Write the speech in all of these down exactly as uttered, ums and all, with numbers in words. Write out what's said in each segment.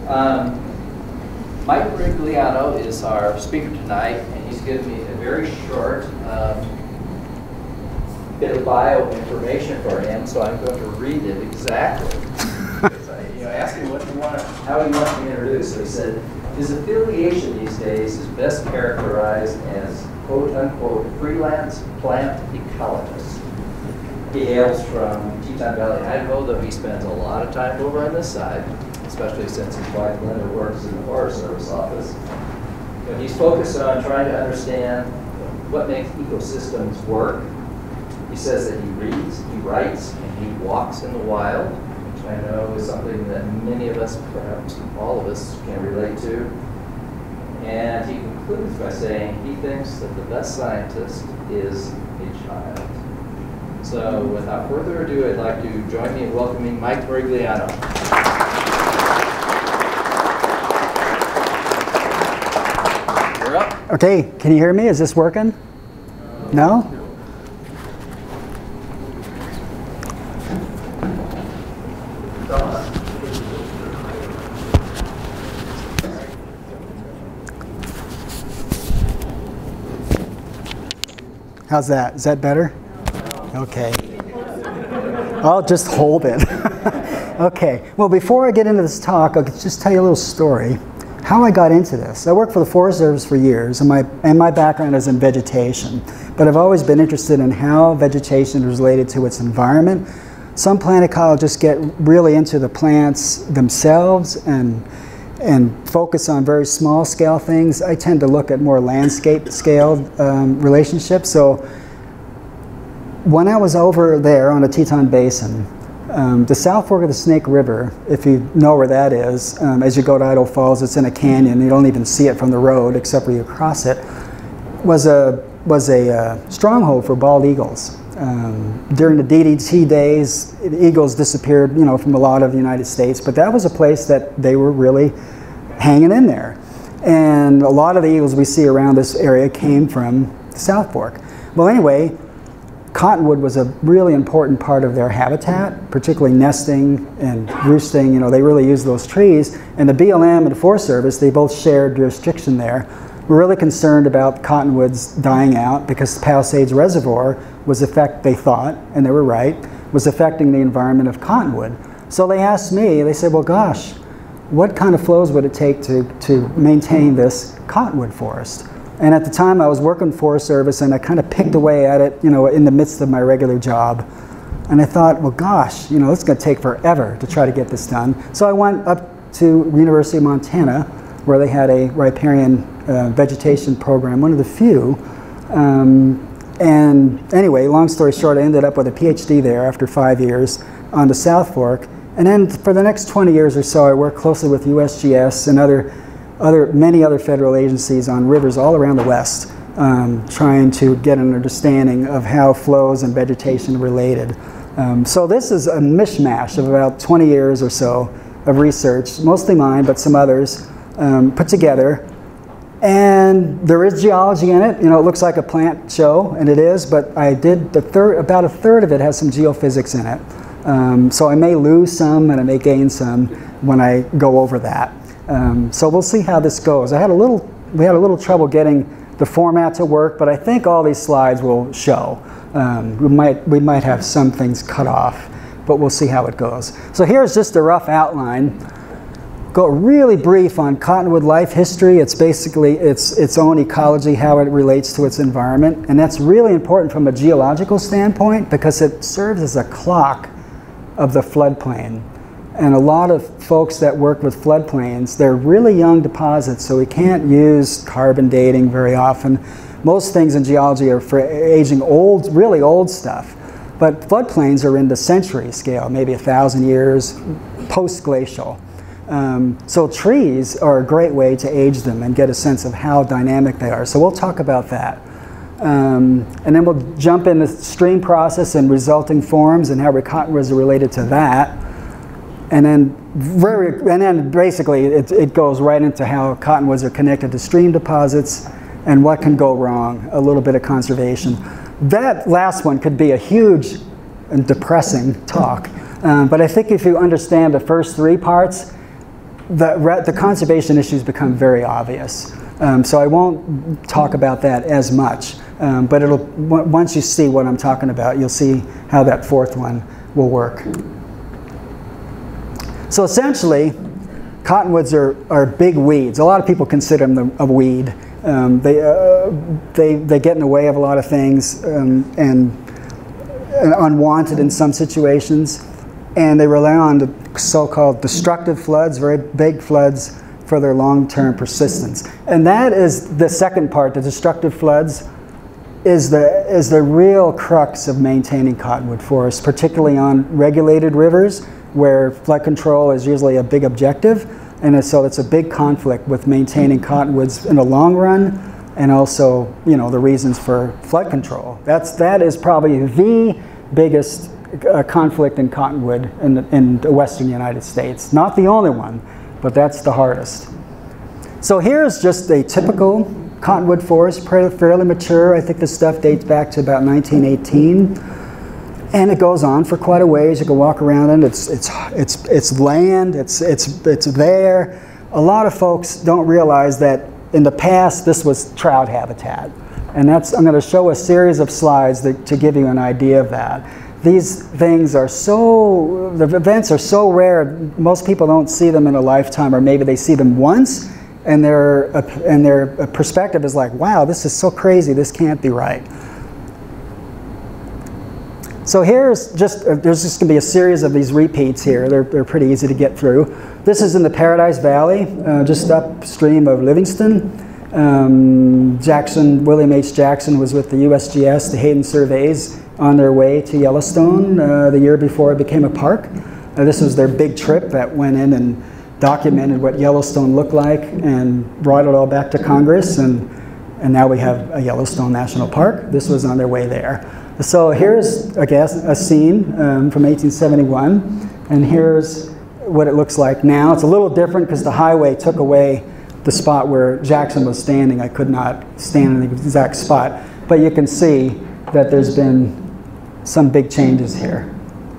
Um, Mike Merigliano is our speaker tonight, and he's given me a very short um, bit of bio information for him, so I'm going to read it exactly. I you know, asked him what he wanted, how he wanted to be introduced. So he said, his affiliation these days is best characterized as quote-unquote freelance plant ecologist. He hails from Teton Valley, Idaho, though he spends a lot of time over on this side, especially since his wife Linda works in the Forest Service office. But he's focused on trying to understand what makes ecosystems work. He says that he reads, he writes, and he walks in the wild, which I know is something that many of us, perhaps all of us, can relate to. And he concludes by saying he thinks that the best scientist is a child. So without further ado, I'd like to join me in welcoming Mike Merigliano. You're up. Okay, can you hear me? Is this working? No? How's that? Is that better? Okay. I'll just hold it. Okay. Well, before I get into this talk, I'll just tell you a little story. How I got into this. I worked for the Forest Service for years, and my, and my background is in vegetation. But I've always been interested in how vegetation is related to its environment. Some plant ecologists get really into the plants themselves and and focus on very small scale things. I tend to look at more landscape scale um, relationships. So when I was over there on the Teton Basin, um, the South Fork of the Snake River, if you know where that is, um, as you go to Idaho Falls, it's in a canyon. You don't even see it from the road except where you cross it, was a, was a uh, stronghold for bald eagles. Um, during the D D T days, eagles disappeared, you know, from a lot of the United States, but that was a place that they were really hanging in there. And a lot of the eagles we see around this area came from the South Fork. Well, anyway, cottonwood was a really important part of their habitat, particularly nesting and roosting. You know, they really used those trees. And the B L M and the Forest Service, they both shared jurisdiction there. We're really concerned about cottonwoods dying out because the Palisades Reservoir was affect, they thought, and they were right, was affecting the environment of cottonwood. So they asked me, they said, well, gosh, what kind of flows would it take to, to maintain this cottonwood forest? And at the time I was working Forest Service and I kind of picked away at it, you know, in the midst of my regular job. And I thought, well, gosh, you know, it's going to take forever to try to get this done. So I went up to University of Montana, where they had a riparian uh, vegetation program, one of the few. Um, and anyway, long story short, I ended up with a PhD there after five years on the South Fork. And then for the next twenty years or so, I worked closely with U S G S and other, other, many other federal agencies on rivers all around the West, um, trying to get an understanding of how flows and vegetation are related. Um, so this is a mishmash of about twenty years or so of research, mostly mine, but some others, um, put together. And there is geology in it. You know, it looks like a plant show, and it is, but I did the third, about a third of it has some geophysics in it. Um, so I may lose some and I may gain some when I go over that. Um, so we'll see how this goes. I had a little, we had a little trouble getting the format to work, but I think all these slides will show. Um, we might, we might have some things cut off, but we'll see how it goes. So here's just a rough outline. Go really brief on cottonwood life history. It's basically its, its own ecology, how it relates to its environment. And that's really important from a geological standpoint because it serves as a clock of the floodplain. And a lot of folks that work with floodplains, they're really young deposits, so we can't use carbon dating very often. Most things in geology are for aging old, really old stuff. But floodplains are in the century scale, maybe a thousand years, post-glacial. Um, so trees are a great way to age them and get a sense of how dynamic they are. So we'll talk about that. Um, and then we'll jump in the stream process and resulting forms and how cottonwoods are related to that. And then, very, and then basically it, it goes right into how cottonwoods are connected to stream deposits and what can go wrong, a little bit of conservation. That last one could be a huge and depressing talk. Um, but I think if you understand the first three parts, the, the conservation issues become very obvious. Um, so I won't talk about that as much, um, but it'll, once you see what I'm talking about, you'll see how that fourth one will work. So essentially, cottonwoods are, are big weeds. A lot of people consider them a weed. Um, they, uh, they, they get in the way of a lot of things um, and, and unwanted in some situations. And they rely on the so-called destructive floods, very big floods, for their long-term persistence. And that is the second part, the destructive floods, is the, is the real crux of maintaining cottonwood forests, particularly on regulated rivers, where flood control is usually a big objective. And so it's a big conflict with maintaining cottonwoods in the long run, and also, you know, the reasons for flood control. That's, that is probably the biggest uh, conflict in cottonwood in the, in the western United States. Not the only one, but that's the hardest. So here's just a typical cottonwood forest, fairly mature. I think this stuff dates back to about nineteen eighteen. And it goes on for quite a ways. You can walk around it. It's, it's, it's, it's land, it's, it's, it's there. A lot of folks don't realize that in the past this was trout habitat. And that's, I'm going to show a series of slides that, to give you an idea of that. These things are so, the events are so rare, most people don't see them in a lifetime, or maybe they see them once, and their, and their perspective is like, wow, this is so crazy, this can't be right. So here's just, uh, there's just going to be a series of these repeats here. They're, they're pretty easy to get through. This is in the Paradise Valley, uh, just upstream of Livingston. Um, Jackson, William H. Jackson was with the U S G S, the Hayden Surveys, on their way to Yellowstone uh, the year before it became a park. Uh, this was their big trip that went in and documented what Yellowstone looked like and brought it all back to Congress, and, and now we have a Yellowstone National Park. This was on their way there. So here's, I guess, a scene um, from eighteen seventy-one, and here's what it looks like now. It's a little different because the highway took away the spot where Jackson was standing. I could not stand in the exact spot, but you can see that there's been some big changes here.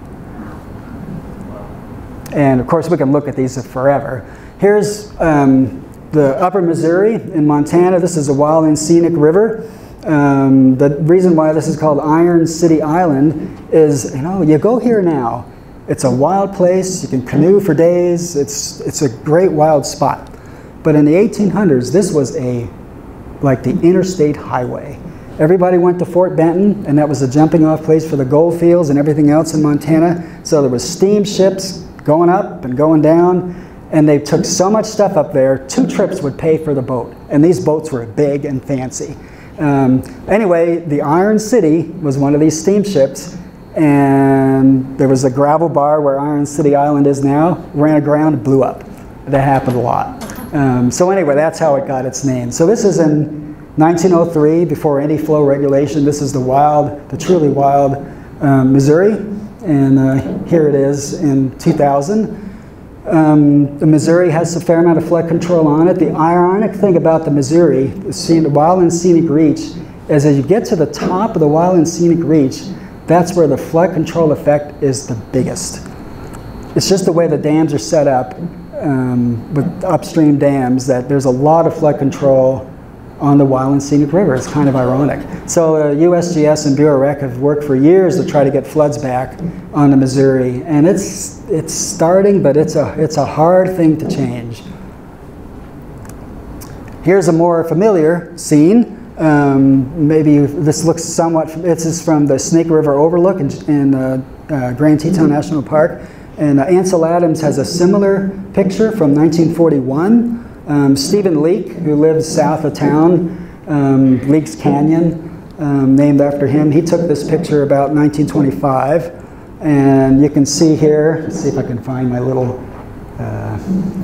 And of course, we can look at these forever. Here's um, the Upper Missouri in Montana. This is a wild and scenic river. Um, the reason why this is called Iron City Island is, you know, you go here now, it's a wild place, you can canoe for days, it's, it's a great wild spot. But in the eighteen hundreds, this was a, like the interstate highway. Everybody went to Fort Benton, and that was a jumping off place for the gold fields and everything else in Montana. So there was steamships going up and going down, and they took so much stuff up there, two trips would pay for the boat. And these boats were big and fancy. Um, anyway, the Iron City was one of these steamships, and there was a gravel bar where Iron City Island is now, ran aground and blew up. That happened a lot. Um, so anyway, that's how it got its name. So this is in nineteen oh three, before any flow regulation. This is the wild, the truly wild um, Missouri, and uh, here it is in two thousand. Um, the Missouri has a fair amount of flood control on it. The ironic thing about the Missouri, the Wild and Scenic Reach, is as you get to the top of the Wild and Scenic Reach, that's where the flood control effect is the biggest. It's just the way the dams are set up um, with upstream dams that there's a lot of flood control on the Wild and Scenic River. It's kind of ironic. So uh, U S G S and Bureau Rec have worked for years to try to get floods back on the Missouri, and it's it's starting, but it's a it's a hard thing to change. Here's a more familiar scene. Um, maybe this looks somewhat. This is from the Snake River Overlook in, in uh, uh, Grand Teton National Park, and uh, Ansel Adams has a similar picture from nineteen forty-one. Um, Stephen Leake, who lives south of town, um, Leake's Canyon, um, named after him, he took this picture about nineteen twenty-five. And you can see here, let's see if I can find my little, uh,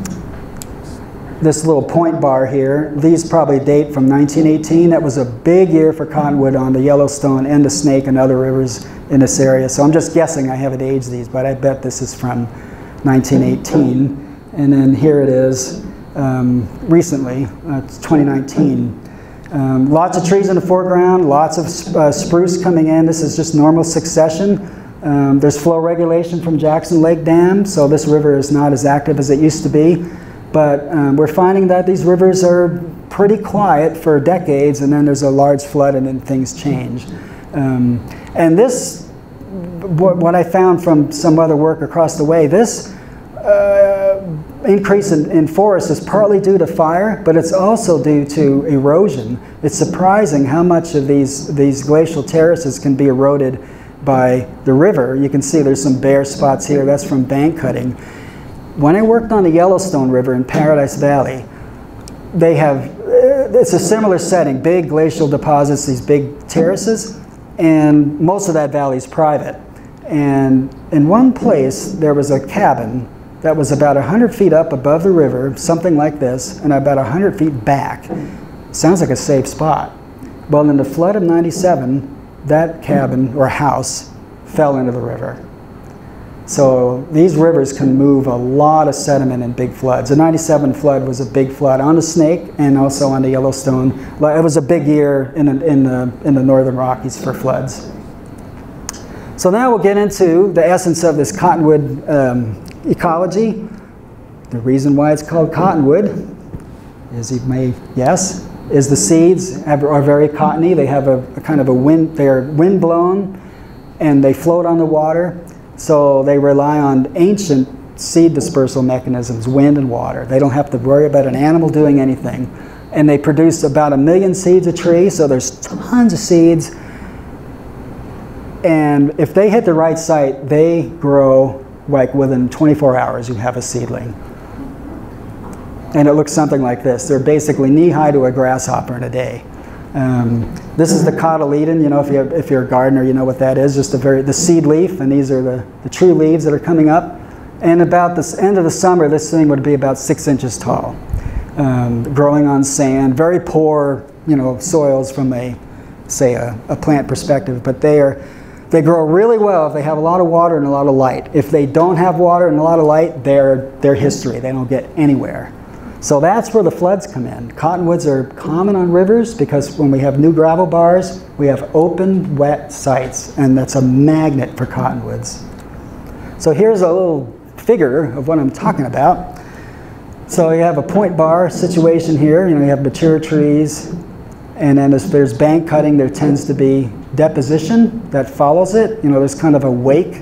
this little point bar here. These probably date from nineteen eighteen. That was a big year for cottonwood on the Yellowstone and the Snake and other rivers in this area. So I'm just guessing, I haven't aged these, but I bet this is from nineteen eighteen. And then here it is. Um, recently, uh, it's twenty nineteen. Um, lots of trees in the foreground, lots of uh, spruce coming in. This is just normal succession. Um, there's flow regulation from Jackson Lake Dam, so this river is not as active as it used to be. But um, we're finding that these rivers are pretty quiet for decades, and then there's a large flood and then things change. Um, and this, what, what I found from some other work across the way, this uh, increase in, in forests is partly due to fire, but it's also due to erosion. It's surprising how much of these, these glacial terraces can be eroded by the river. You can see there's some bare spots here. That's from bank cutting. When I worked on the Yellowstone River in Paradise Valley, they have, it's a similar setting, big glacial deposits, these big terraces, and most of that valley is private. And in one place, there was a cabin that was about one hundred feet up above the river, something like this, and about one hundred feet back. Sounds like a safe spot. Well, in the flood of ninety-seven, that cabin or house fell into the river. So these rivers can move a lot of sediment in big floods. The ninety-seven flood was a big flood on the Snake and also on the Yellowstone. It was a big year in the, in the, in the northern Rockies for floods. So now we'll get into the essence of this cottonwood um, ecology. The reason why it's called cottonwood, as you may guess, is the seeds have, are very cottony. They have a, a kind of a wind, they're wind blown and they float on the water. So they rely on ancient seed dispersal mechanisms, wind and water. They don't have to worry about an animal doing anything. And they produce about a million seeds a tree, so there's tons of seeds. And if they hit the right site, they grow like within twenty-four hours you have a seedling. And it looks something like this. They're basically knee-high to a grasshopper in a day. Um, this is the cotyledon. You know, if you're, if you're a gardener, you know what that is. Just a very, the seed leaf, and these are the, the true leaves that are coming up. And about the end of the summer, this thing would be about six inches tall, um, growing on sand. Very poor, you know, soils from a, say, a, a plant perspective. But they are, they grow really well if they have a lot of water and a lot of light. If they don't have water and a lot of light, they're, they're history. They don't get anywhere. So that's where the floods come in. Cottonwoods are common on rivers because when we have new gravel bars, we have open, wet sites, and that's a magnet for cottonwoods. So here's a little figure of what I'm talking about. So you have a point bar situation here. You know, you have mature trees, and then if there's bank cutting, there tends to be deposition that follows it. You know, there's kind of a wake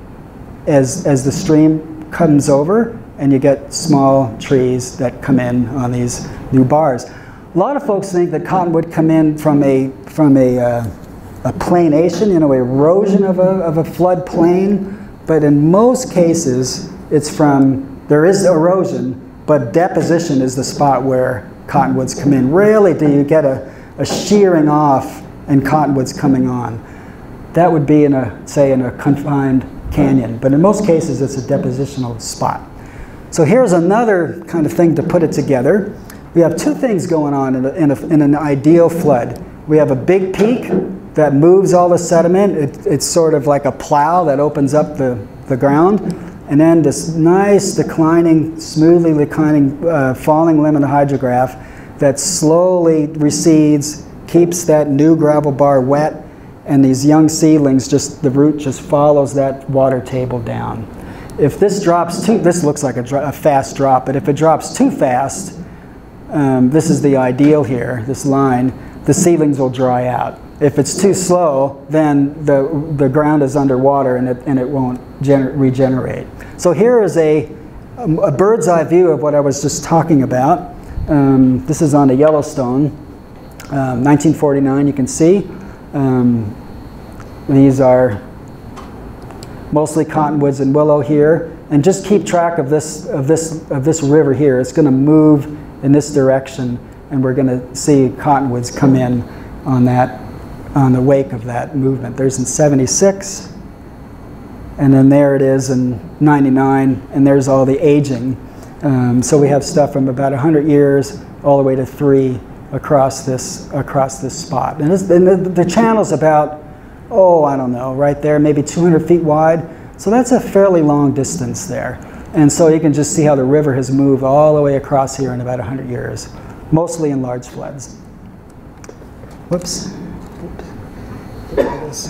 as, as the stream comes over, and you get small trees that come in on these new bars. A lot of folks think that cottonwood come in from a, from a, uh, a planation, you know, erosion of a, of a flood plain, but in most cases, it's from, there is erosion, but deposition is the spot where cottonwoods come in. Rarely do you get a, a shearing off and cottonwoods coming on. That would be in a, say, in a confined canyon, but in most cases, it's a depositional spot. So here's another kind of thing to put it together. We have two things going on in, a, in, a, in an ideal flood. We have a big peak that moves all the sediment. It, it's sort of like a plow that opens up the, the ground. And then this nice declining, smoothly declining, uh, falling limb of the hydrograph that slowly recedes, keeps that new gravel bar wet, and these young seedlings, just the root just follows that water table down. If this drops too, this looks like a, dro a fast drop, but if it drops too fast, um, this is the ideal here, this line, the seedlings will dry out. If it's too slow, then the, the ground is underwater and it, and it won't regenerate. So here is a, a bird's eye view of what I was just talking about. Um, this is on the Yellowstone, um, nineteen forty-nine, you can see. Um, these are mostly cottonwoods and willow here, and just keep track of this of this of this river here. It's going to move in this direction, and we're going to see cottonwoods come in on that, on the wake of that movement. There's in seventy-six, and then there it is in ninety-nine, and there's all the aging. Um, so we have stuff from about one hundred years all the way to three across this across this spot, and, this, and the, the channel's about, oh, I don't know, right there, maybe two hundred feet wide. So that's a fairly long distance there. And so you can just see how the river has moved all the way across here in about one hundred years, mostly in large floods. Whoops. Oops.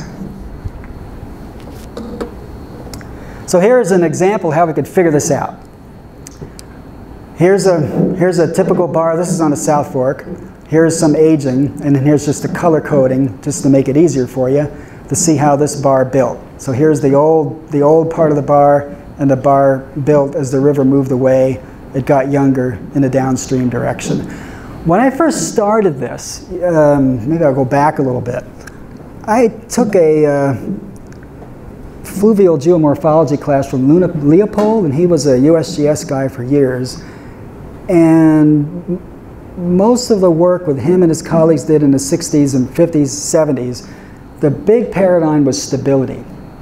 So here's an example how we could figure this out. Here's a, here's a typical bar. This is on the South Fork. Here's some aging, and then here's just the color coding, just to make it easier for you to see how this bar built. So here's the old, the old part of the bar, and the bar built as the river moved away. It got younger in the downstream direction. When I first started this, um, maybe I'll go back a little bit. I took a uh, fluvial geomorphology class from Luna Leopold, and he was a U S G S guy for years. And most of the work with him and his colleagues did in the sixties and fifties, seventies, the big paradigm was stability.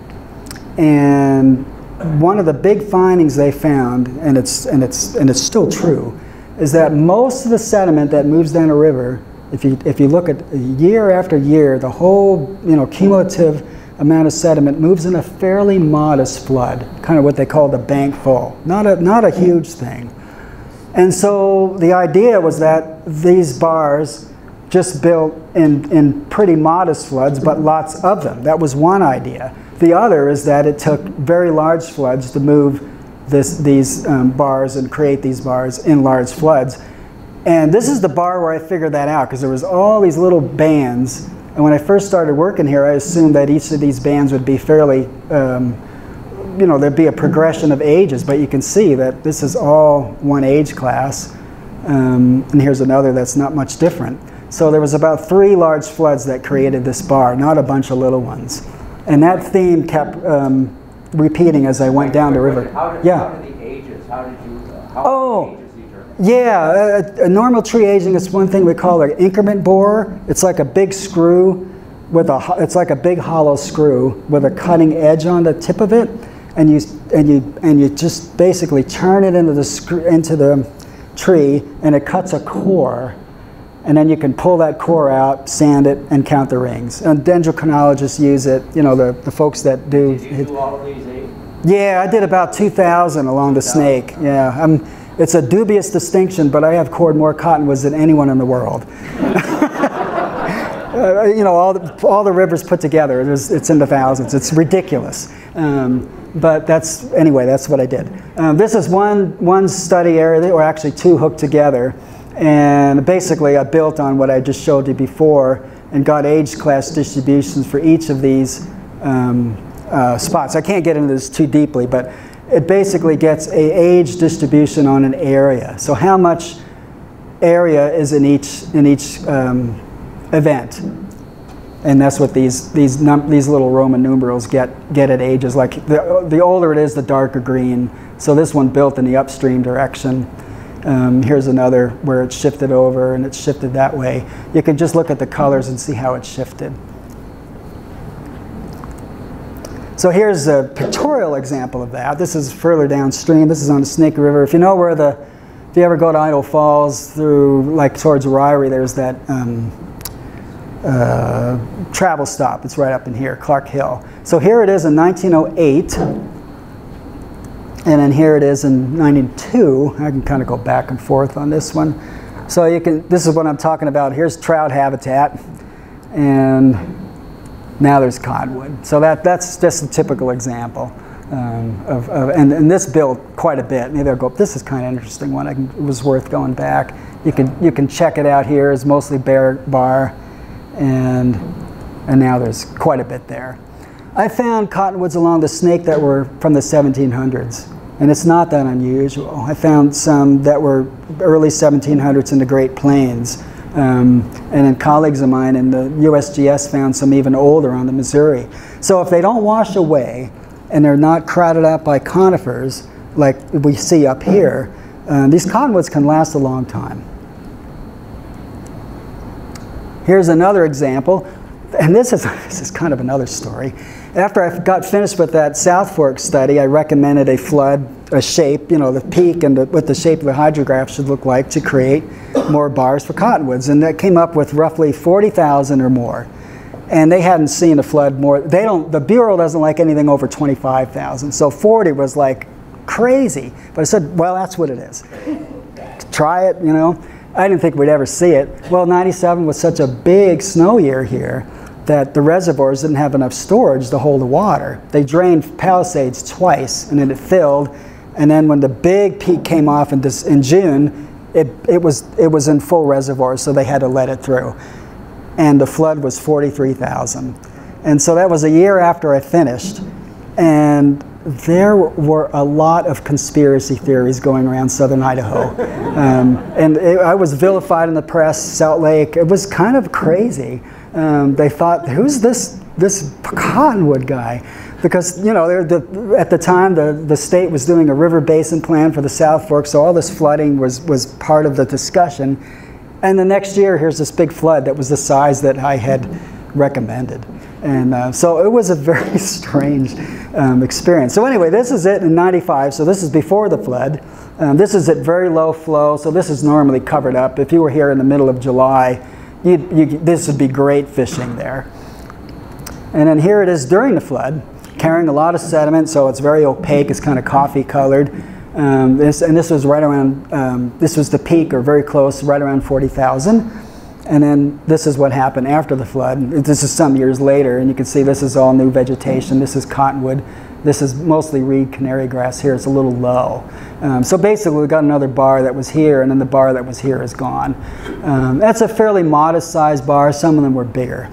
And one of the big findings they found, and it's, and it's, and it's still true, is that most of the sediment that moves down a river, if you, if you look at year after year, the whole, you know, cumulative amount of sediment moves in a fairly modest flood, kind of what they call the bank full. Not a, not a huge thing. And so the idea was that these bars just built in, in pretty modest floods, but lots of them. That was one idea. The other is that it took very large floods to move this, these um, bars and create these bars in large floods. And this is the bar where I figured that out, because there was all these little bands. And when I first started working here, I assumed that each of these bands would be fairly, um, you know, there'd be a progression of ages, but you can see that this is all one age class. Um, and here's another that's not much different. So there was about three large floods that created this bar, not a bunch of little ones. And that theme kept um, repeating as I went wait, down wait, the river. How did, yeah. how did the ages, how did you, uh, how oh. did the ages determine? Yeah, a, a normal tree aging is one thing we call an increment borer. It's like a big screw with a, it's like a big hollow screw with a cutting edge on the tip of it, and you and you and you just basically turn it into the screw, into the tree, and it cuts a core, and then you can pull that core out, sand it, and count the rings. And dendrochronologists use it. You know, the the folks that do. Did you do all of these eight? Yeah, I did about two thousand along the snake. Yeah, I'm. It's a dubious distinction, but I have cored more cottonwoods than anyone in the world. uh, you know, all the, all the rivers put together, it is, it's in the thousands. It's ridiculous. Um, but that's, anyway, that's what I did. Um, this is one, one study area, or actually two hooked together. And basically, I built on what I just showed you before and got age class distributions for each of these um, uh, spots. I can't get into this too deeply, but it basically gets a age distribution on an area. So how much area is in each in each um, event, and that's what these these num these little Roman numerals get get at ages. Like the the older it is, the darker green. So this one built in the upstream direction. Um, here's another where it's shifted over and it's shifted that way. You can just look at the colors and see how it's shifted. So here's a pictorial example of that. This is further downstream. This is on the Snake River. If you know where the, if you ever go to Idle Falls through, like towards Ryrie, there's that um, uh, travel stop. It's right up in here, Clark Hill. So here it is in nineteen oh eight. And then here it is in ninety-two. I can kind of go back and forth on this one. So you can, this is what I'm talking about. Here's trout habitat. And now there's cottonwood. So that, that's just a typical example. Um, of, of, and, and this built quite a bit. Maybe I'll go, this is kind of an interesting one. I can, it was worth going back. You can, you can check it out here. It's mostly bare bar. And, and now there's quite a bit there. I found cottonwoods along the Snake that were from the seventeen hundreds. And it's not that unusual. I found some that were early seventeen hundreds in the Great Plains. Um, and then colleagues of mine in the U S G S found some even older on the Missouri. So if they don't wash away and they're not crowded out by conifers like we see up here, uh, these cottonwoods can last a long time. Here's another example, and this is, this is kind of another story. After I got finished with that South Fork study, I recommended a flood, a shape, you know, the peak and the, what the shape of the hydrograph should look like to create more bars for cottonwoods. And that came up with roughly forty thousand or more. And they hadn't seen a flood more. They don't, the Bureau doesn't like anything over twenty-five thousand. So forty was like crazy. But I said, well, that's what it is. Try it, you know. I didn't think we'd ever see it. Well, ninety-seven was such a big snow year here that the reservoirs didn't have enough storage to hold the water. They drained Palisades twice, and then it filled, And then when the big peak came off in, this, in June, it, it, was, it was in full reservoir, so they had to let it through. And the flood was forty-three thousand. And so that was a year after I finished. And there were a lot of conspiracy theories going around southern Idaho. Um, and it, I was vilified in the press, Salt Lake. It was kind of crazy. Um, they thought, who's this, this cottonwood guy? Because, you know, the, at the time, the, the state was doing a river basin plan for the South Fork, so all this flooding was, was part of the discussion. And the next year, here's this big flood that was the size that I had recommended. And uh, so it was a very strange um, experience. So anyway, this is it in ninety-five, so this is before the flood. Um, this is at very low flow, so this is normally covered up. If you were here in the middle of July, you'd, you, this would be great fishing there. And then here it is during the flood, carrying a lot of sediment, so it's very opaque, it's kind of coffee colored. Um, this, and this was right around, um, this was the peak, or very close, right around forty thousand. And then this is what happened after the flood. This is some years later, and you can see this is all new vegetation. This is cottonwood. This is mostly reed canary grass here. It's a little low. Um, so basically, we got another bar that was here, and then the bar that was here is gone. Um, that's a fairly modest sized bar. Some of them were bigger.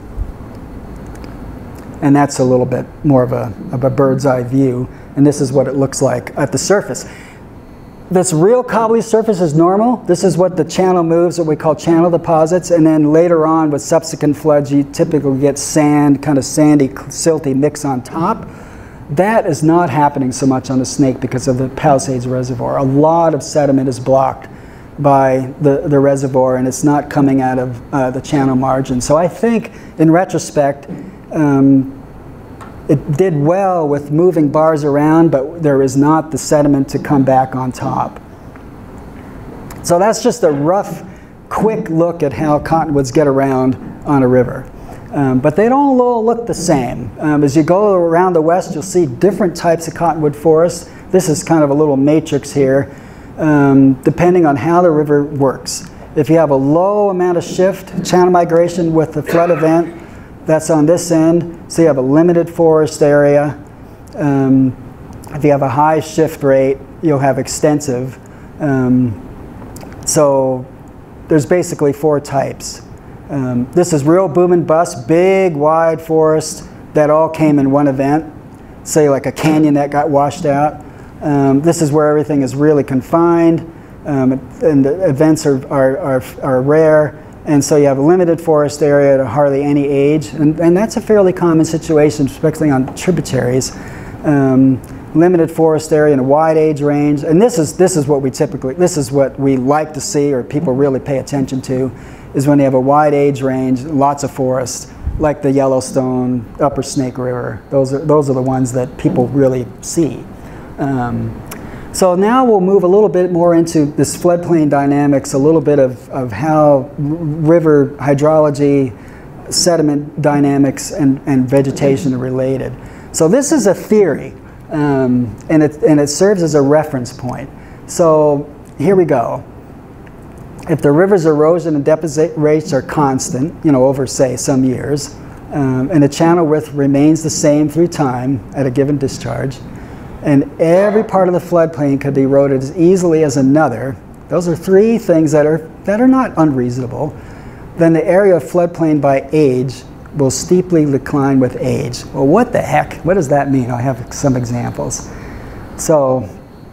And that's a little bit more of a, of a bird's eye view. And this is what it looks like at the surface. This real cobbly surface is normal. This is what the channel moves, what we call channel deposits. And then later on with subsequent floods, you typically get sand, kind of sandy, silty mix on top. That is not happening so much on the Snake because of the Palisades Reservoir. A lot of sediment is blocked by the, the reservoir, and it's not coming out of uh, the channel margin. So I think, in retrospect, um, it did well with moving bars around, but there is not the sediment to come back on top. So that's just a rough, quick look at how cottonwoods get around on a river. Um, but they don't all look the same. Um, as you go around the west, you'll see different types of cottonwood forests. This is kind of a little matrix here, um, depending on how the river works. If you have a low amount of shift, channel migration with the flood event, that's on this end, so you have a limited forest area. Um, if you have a high shift rate, you'll have extensive. Um, so there's basically four types. Um, this is real boom and bust, big, wide forest that all came in one event, say like a canyon that got washed out. Um, this is where everything is really confined, um, and the events are, are, are, are rare. And so you have a limited forest area to hardly any age, and, and that's a fairly common situation, especially on tributaries. Um, limited forest area and a wide age range, and this is this is what we typically this is what we like to see, or people really pay attention to, is when you have a wide age range, lots of forest, like the Yellowstone, Upper Snake River. Those are those are the ones that people really see. Um, So now we'll move a little bit more into this floodplain dynamics, a little bit of, of how river hydrology, sediment dynamics, and, and vegetation are related. So this is a theory, um, and, it, and it serves as a reference point. So here we go. If the river's erosion and deposit rates are constant, you know, over, say, some years, um, and the channel width remains the same through time at a given discharge, and every part of the floodplain could be eroded as easily as another, those are three things that are, that are not unreasonable, then the area of floodplain by age will steeply decline with age. Well, what the heck? What does that mean? I have some examples. So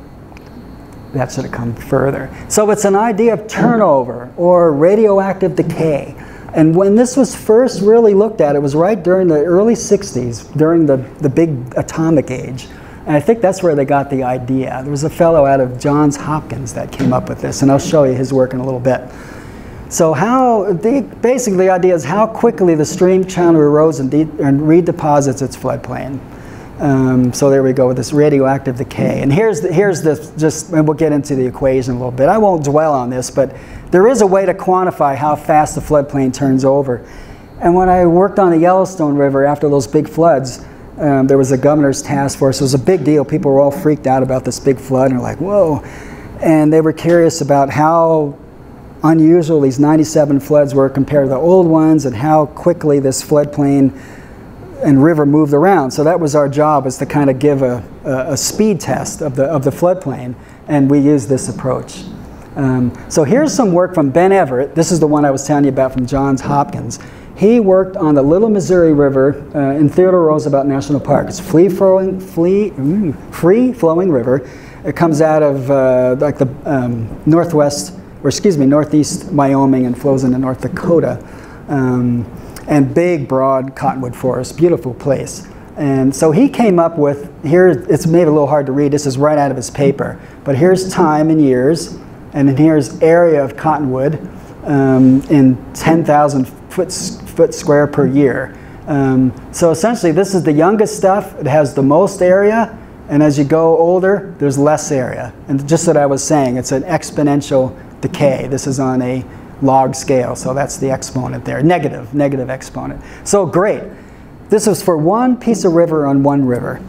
that should have come further. So it's an idea of turnover or radioactive decay. And when this was first really looked at, it was right during the early sixties, during the, the big atomic age. And I think that's where they got the idea. There was a fellow out of Johns Hopkins that came up with this, and I'll show you his work in a little bit. So how, the, basically the idea is how quickly the stream channel erodes and, and redeposits its floodplain. Um, so there we go with this radioactive decay. And here's the, here's the, just, and we'll get into the equation a little bit. I won't dwell on this, but there is a way to quantify how fast the floodplain turns over. And when I worked on the Yellowstone River after those big floods, Um, there was a governor's task force. It was a big deal. People were all freaked out about this big flood, and they're like, whoa. And they were curious about how unusual these ninety-seven floods were compared to the old ones, and how quickly this floodplain and river moved around. So that was our job, was to kind of give a, a, a speed test of the, of the floodplain, and we use this approach. Um, so here's some work from Ben Everett. This is the one I was telling you about from Johns Hopkins. He worked on the Little Missouri River uh, in Theodore Roosevelt National Park. It's free-flowing, free, mm, free-flowing river. It comes out of uh, like the um, northwest, or excuse me, northeast Wyoming and flows into North Dakota. Um, and big, broad cottonwood forest, beautiful place. And so he came up with, here, it's maybe a little hard to read, this is right out of his paper, but here's time in years, and then here's area of cottonwood um, in ten thousand foot, foot square per year. Um, so essentially this is the youngest stuff, it has the most area, and as you go older, there's less area. And just what I was saying, it's an exponential decay. This is on a log scale, so that's the exponent there, negative, negative exponent. So great. This is for one piece of river on one river.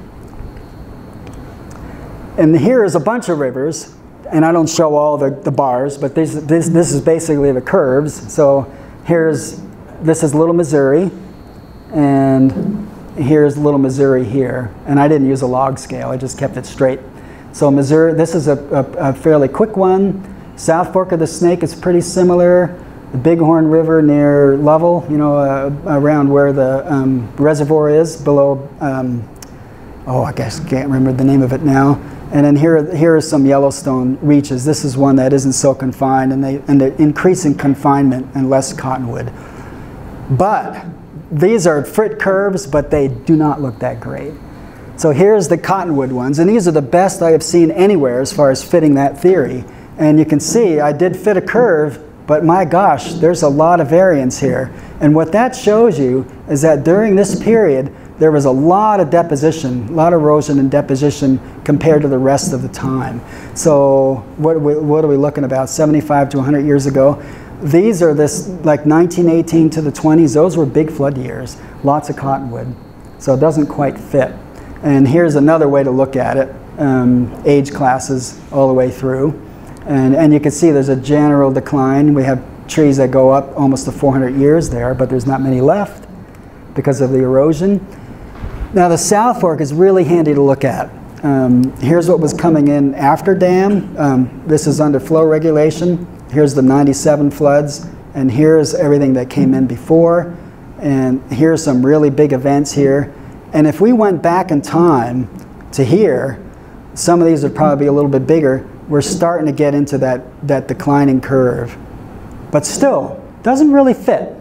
And here is a bunch of rivers, and I don't show all the, the bars, but this, this, this is basically the curves. So here's, this is Little Missouri, and here's Little Missouri here. And I didn't use a log scale, I just kept it straight. So Missouri, this is a, a, a fairly quick one. South Fork of the Snake is pretty similar. The Bighorn River near Lovell, you know, uh, around where the um, reservoir is, below, um, oh, I guess can't remember the name of it now. And then here, here are some Yellowstone reaches. This is one that isn't so confined, and, they, and they're increasing confinement and less cottonwood. But these are Fritt curves, but they do not look that great. So here's the cottonwood ones, and these are the best I have seen anywhere as far as fitting that theory. And you can see I did fit a curve, but my gosh, there's a lot of variance here. And what that shows you is that during this period, there was a lot of deposition, a lot of erosion and deposition compared to the rest of the time. So what are we, what are we looking about, seventy-five to one hundred years ago? These are this, like nineteen eighteen to the twenties, those were big flood years, lots of cottonwood. So it doesn't quite fit. And here's another way to look at it, um, age classes all the way through. And, and you can see there's a general decline. We have trees that go up almost to four hundred years there, but there's not many left because of the erosion. Now the South Fork is really handy to look at. Um, here's what was coming in after dam. Um, this is under flow regulation. Here's the ninety-seven floods, and here's everything that came in before. And here's some really big events here. And if we went back in time to here, some of these would probably be a little bit bigger. We're starting to get into that, that declining curve. But still, doesn't really fit.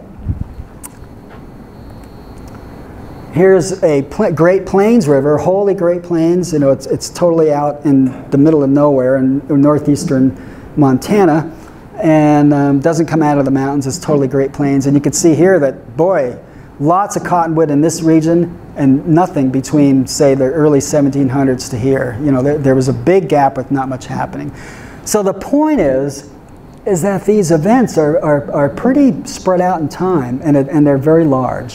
Here's a pl Great Plains River, Holy Great Plains. You know, it's, it's totally out in the middle of nowhere in northeastern Montana, and um, doesn't come out of the mountains. It's totally Great Plains. And you can see here that, boy, lots of cottonwood in this region and nothing between, say, the early seventeen hundreds to here. You know, there, there was a big gap with not much happening. So the point is, is that these events are, are, are pretty spread out in time, and, it, and they're very large.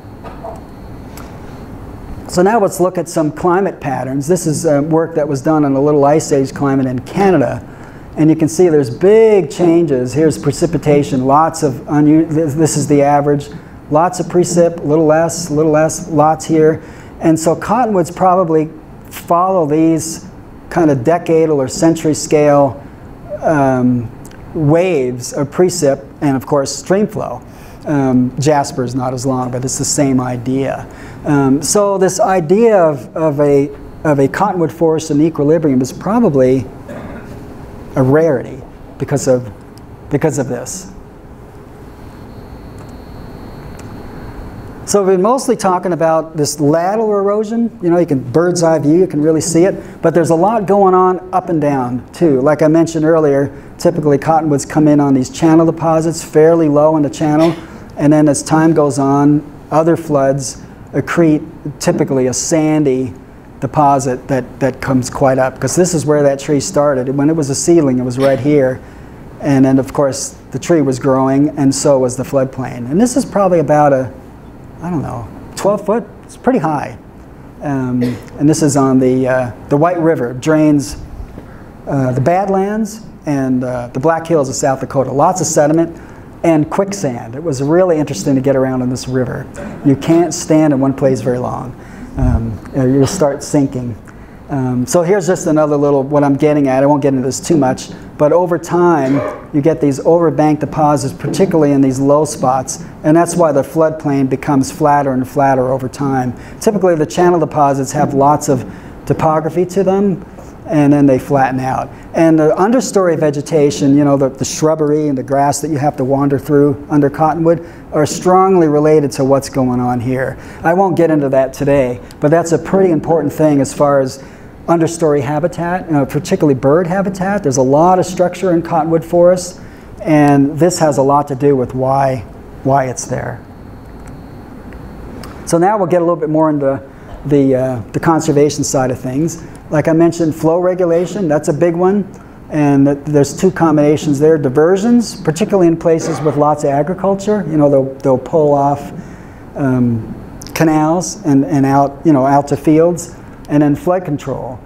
So now let's look at some climate patterns. This is uh, work that was done on a little ice age climate in Canada. And you can see there's big changes. Here's precipitation, lots of, this, this is the average. Lots of precip, a little less, a little less, lots here. And so cottonwoods probably follow these kind of decadal or century scale um, waves of precip and, of course, stream flow. Um, Jasper is not as long, but it's the same idea. Um, so this idea of, of, a, of a cottonwood forest in equilibrium is probably a rarity because of, because of this. So we've been mostly talking about this lateral erosion. You know, you can bird's eye view, you can really see it. But there's a lot going on up and down, too. Like I mentioned earlier, typically cottonwoods come in on these channel deposits, fairly low in the channel. And then as time goes on, other floods accrete typically a sandy deposit that, that comes quite up. Because this is where that tree started. When it was a seedling, it was right here. And then, of course, the tree was growing, and so was the floodplain. And this is probably about a, I don't know, twelve foot. It's pretty high. Um, and this is on the, uh, the White River. It drains uh, the Badlands and uh, the Black Hills of South Dakota. Lots of sediment and quicksand. It was really interesting to get around in this river. You can't stand in one place very long. Um, you'll start sinking. Um, so here's just another little, what I'm getting at. I won't get into this too much, but over time, you get these overbank deposits, particularly in these low spots, and that's why the floodplain becomes flatter and flatter over time. Typically, the channel deposits have lots of topography to them, and then they flatten out. And the understory vegetation, you know, the, the shrubbery and the grass that you have to wander through under cottonwood, are strongly related to what's going on here. I won't get into that today, but that's a pretty important thing as far as understory habitat, uh, particularly bird habitat. There's a lot of structure in cottonwood forests, and this has a lot to do with why, why it's there. So now we'll get a little bit more into the, uh, the conservation side of things. Like I mentioned, flow regulation, that's a big one. And there's two combinations there. Diversions, particularly in places with lots of agriculture. You know, they'll, they'll pull off um, canals and, and out, you know, out to fields. And then flood control.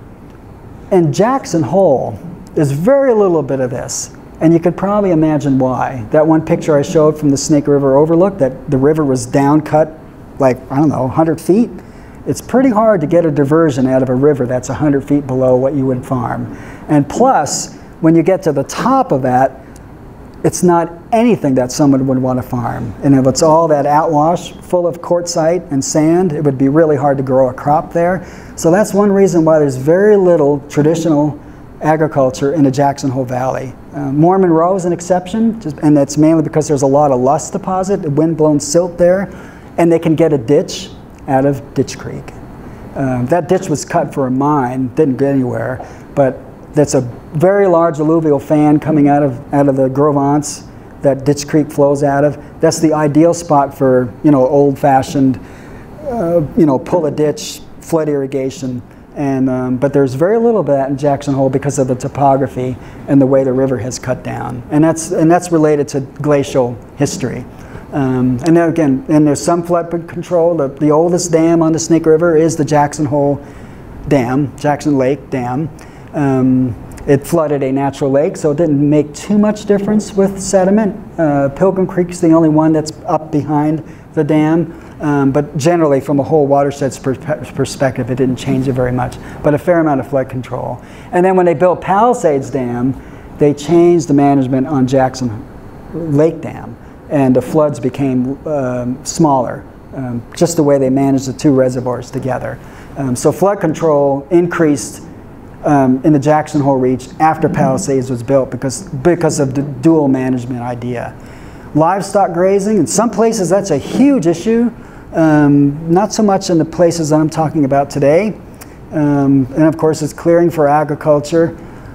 In Jackson Hole, there's very little bit of this. And you could probably imagine why. That one picture I showed from the Snake River overlook, that the river was down cut like, I don't know, one hundred feet. It's pretty hard to get a diversion out of a river that's one hundred feet below what you would farm. And plus, when you get to the top of that, it's not anything that someone would want to farm. And if it's all that outwash full of quartzite and sand, it would be really hard to grow a crop there. So that's one reason why there's very little traditional agriculture in the Jackson Hole Valley. Uh, Moore Monroe is an exception, just, and that's mainly because there's a lot of loess deposit, wind-blown silt there, and they can get a ditch out of Ditch Creek. Um, that ditch was cut for a mine, didn't get anywhere, but that's a very large alluvial fan coming out of out of the Grovance that Ditch Creek flows out of. That's the ideal spot for, you know, old-fashioned, uh, you know, pull a ditch, flood irrigation. And um, but there's very little of that in Jackson Hole because of the topography and the way the river has cut down, and that's and that's related to glacial history. Um, and then again, and there's some flood control. The, the oldest dam on the Snake River is the Jackson Hole Dam, Jackson Lake Dam. Um, it flooded a natural lake, so it didn't make too much difference with sediment. Uh, Pilgrim Creek's the only one that's up behind the dam, um, but generally from a whole watershed's per perspective, it didn't change it very much, but a fair amount of flood control. And then when they built Palisades Dam, they changed the management on Jackson Lake Dam, and the floods became um, smaller, um, just the way they managed the two reservoirs together. Um, so flood control increased Um, in the Jackson Hole Reach after Palisades was built because, because of the dual management idea. Livestock grazing, in some places that's a huge issue, um, not so much in the places that I'm talking about today. Um, and of course it's clearing for agriculture.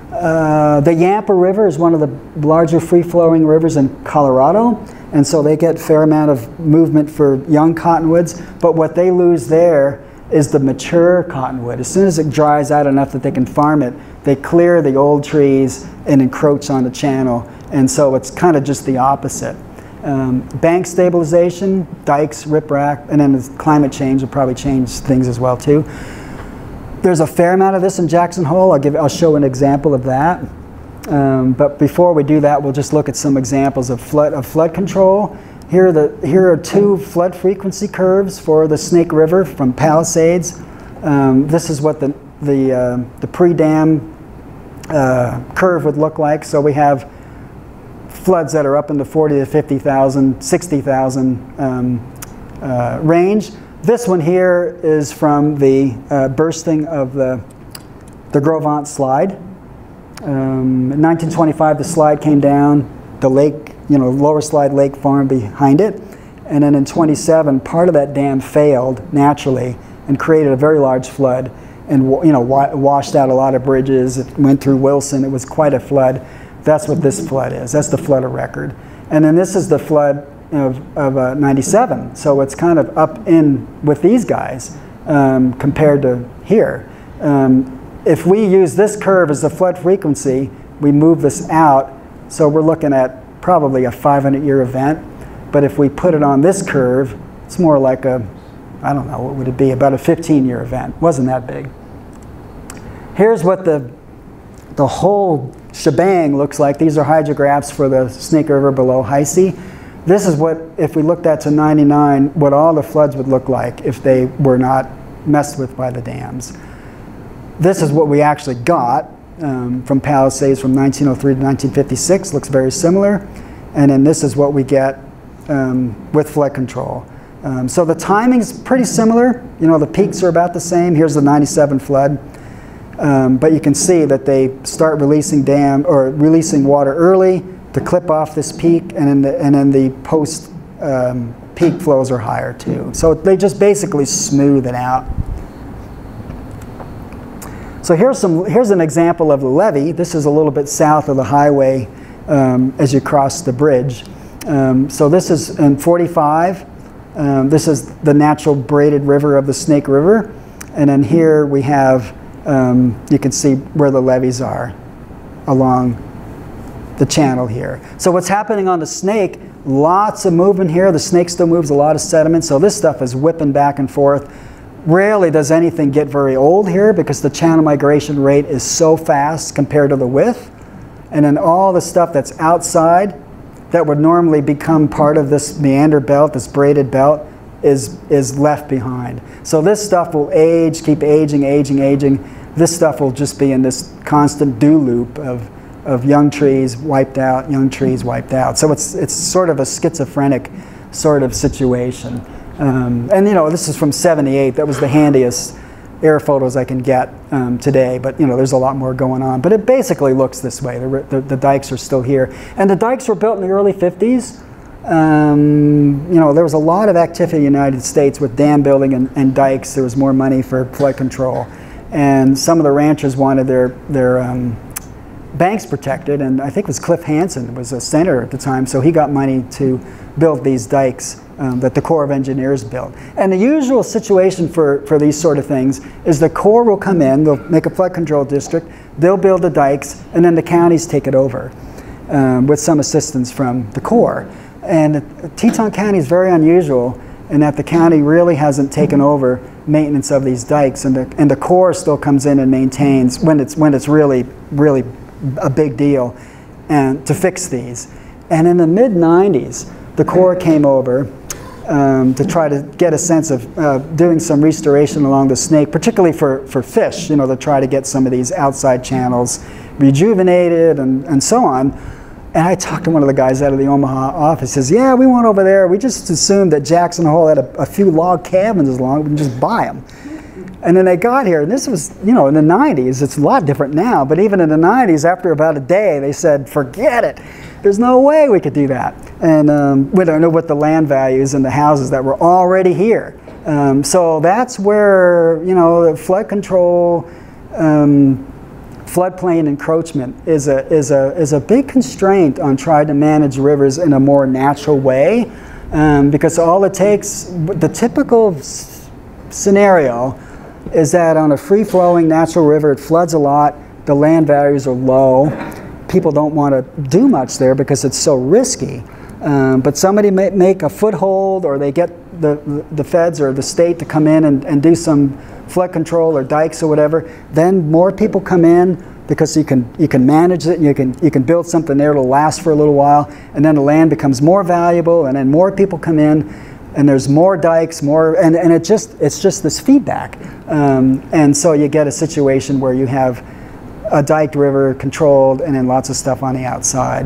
Uh, the Yampa River is one of the larger free-flowing rivers in Colorado, and so they get a fair amount of movement for young cottonwoods, but what they lose there is the mature cottonwood. As soon as it dries out enough that they can farm it, they clear the old trees and encroach on the channel. And so it's kind of just the opposite. Um, bank stabilization, dikes, riprap, and then the climate change will probably change things as well too. There's a fair amount of this in Jackson Hole. I'll, give, I'll show an example of that. Um, but before we do that, we'll just look at some examples of flood, of flood control. Here are, the, here are two flood frequency curves for the Snake River from Palisades. Um, this is what the, the, uh, the pre-dam uh, curve would look like. So we have floods that are up in the forty to fifty thousand, sixty thousand um, uh, range. This one here is from the uh, bursting of the, the Grovance slide. Um, in nineteen twenty-five, the slide came down, the lake, you know, Lower Slide Lake farm behind it. And then in twenty-seven, part of that dam failed naturally and created a very large flood and, you know, wa washed out a lot of bridges. It went through Wilson. It was quite a flood. That's what this flood is. That's the flood of record. And then this is the flood of, of uh, ninety-seven. So it's kind of up in with these guys um, compared to here. Um, if we use this curve as the flood frequency, we move this out. So we're looking at probably a five hundred year event, but if we put it on this curve, it's more like a, I don't know, what would it be, about a fifteen year event. Wasn't that big. Here's what the, the whole shebang looks like. These are hydrographs for the Snake River below Heisey. This is what, if we looked at to ninety-nine, what all the floods would look like if they were not messed with by the dams. this is what we actually got um, from Palisades from nineteen oh three to nineteen fifty-six. Looks very similar. And then this is what we get um, with flood control. Um, so the timing's pretty similar. You know, the peaks are about the same. Here's the ninety-seven flood. Um, but you can see that they start releasing dam or releasing water early to clip off this peak, and then the, and then the post um, peak flows are higher too. So they just basically smooth it out. So here's some here's an example of the levee. This is a little bit south of the highway um, as you cross the bridge. Um, so this is in forty-five. Um, this is the natural braided river of the Snake River, and then here we have um, you can see where the levees are along the channel here. So what's happening on the Snake? Lots of movement here. The Snake still moves a lot of sediment, so this stuff is whipping back and forth. Rarely does anything get very old here because the channel migration rate is so fast compared to the width. And then all the stuff that's outside that would normally become part of this meander belt, this braided belt, is, is left behind. So this stuff will age, keep aging, aging, aging. This stuff will just be in this constant do loop of, of young trees wiped out, young trees wiped out. So it's, it's sort of a schizophrenic sort of situation. Um, and you know, this is from seventy-eight. That was the handiest air photos I can get um, today. But you know, there's a lot more going on. But it basically looks this way. The, the, the dikes are still here. And the dikes were built in the early fifties. Um, you know, there was a lot of activity in the United States with dam building and, and dikes. There was more money for flood control. And some of the ranchers wanted their, their um, banks protected. And I think it was Cliff Hansen was a senator at the time. So he got money to build these dikes Um, that the Corps of Engineers built. And the usual situation for, for these sort of things is the Corps will come in, they'll make a flood control district, they'll build the dikes, and then the counties take it over um, with some assistance from the Corps. And Teton County is very unusual in that the county really hasn't taken over maintenance of these dikes, and the, and the Corps still comes in and maintains when it's, when it's really, really a big deal and to fix these. And in the mid nineties, the Corps came over Um, to try to get a sense of uh, doing some restoration along the Snake, particularly for, for fish, you know, to try to get some of these outside channels rejuvenated and, and so on. And I talked to one of the guys out of the Omaha office. He says, yeah, we went over there. We just assumed that Jackson Hole had a, a few log cabins as long, we can just buy them. And then they got here, and this was, you know, in the nineties. It's a lot different now, but even in the nineties, after about a day, they said, forget it. There's no way we could do that. And um, we don't know what the land values and the houses that were already here. Um, so that's where, you know, the flood control, um, floodplain encroachment is a, is, a, is a big constraint on trying to manage rivers in a more natural way. Um, because all it takes, the typical scenario is that on a free-flowing natural river, it floods a lot, the land values are low, people don't want to do much there because it's so risky. Um, but somebody may make a foothold, or they get the, the feds or the state to come in and, and do some flood control or dikes or whatever, then more people come in because you can, you can manage it, and you can, you can build something there that'll last for a little while, and then the land becomes more valuable, and then more people come in, and there's more dikes, more, and, and it just, it's just this feedback. Um, and so you get a situation where you have a diked river controlled, and then lots of stuff on the outside.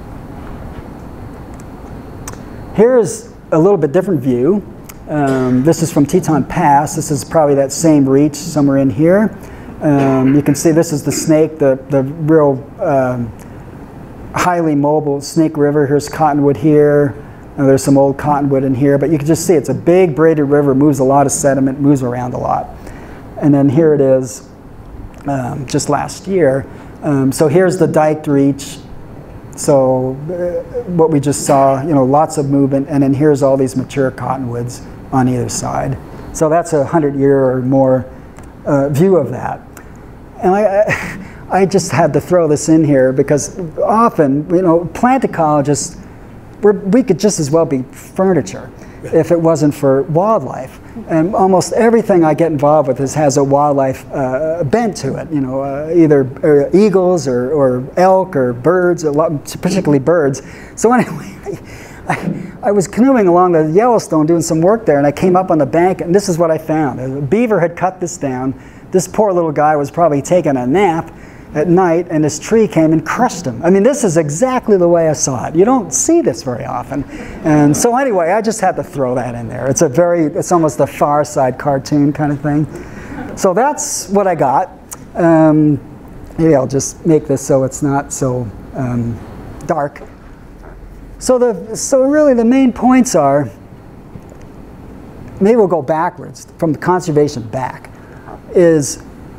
Here's a little bit different view. Um, this is from Teton Pass. This is probably that same reach somewhere in here. Um, you can see this is the Snake, the, the real um, highly mobile Snake River. Here's Cottonwood here. Uh, there's some old cottonwood in here, but you can just see it's a big braided river, moves a lot of sediment, moves around a lot. And then here it is um, just last year. Um, so here's the diked reach. So uh, what we just saw, you know, lots of movement, and then here's all these mature cottonwoods on either side. So that's a hundred year or more uh, view of that. And I, I, I just had to throw this in here because often, you know, plant ecologists, we're, we could just as well be furniture if it wasn't for wildlife. And almost everything I get involved with is, has a wildlife uh, bent to it, you know, uh, either uh, eagles or, or elk or birds, a lot, particularly birds. So anyway, I, I was canoeing along the Yellowstone doing some work there, and I came up on the bank, and this is what I found. A beaver had cut this down this poor little guy was probably taking a nap at night, and this tree came and crushed him. I mean, this is exactly the way I saw it. You don't see this very often. And so anyway, I just had to throw that in there. It's a very, it's almost a Far Side cartoon kind of thing. So that's what I got. Um, maybe I'll just make this so it's not so um, dark. So, the, so really the main points are, maybe we'll go backwards, from the conservation back, is,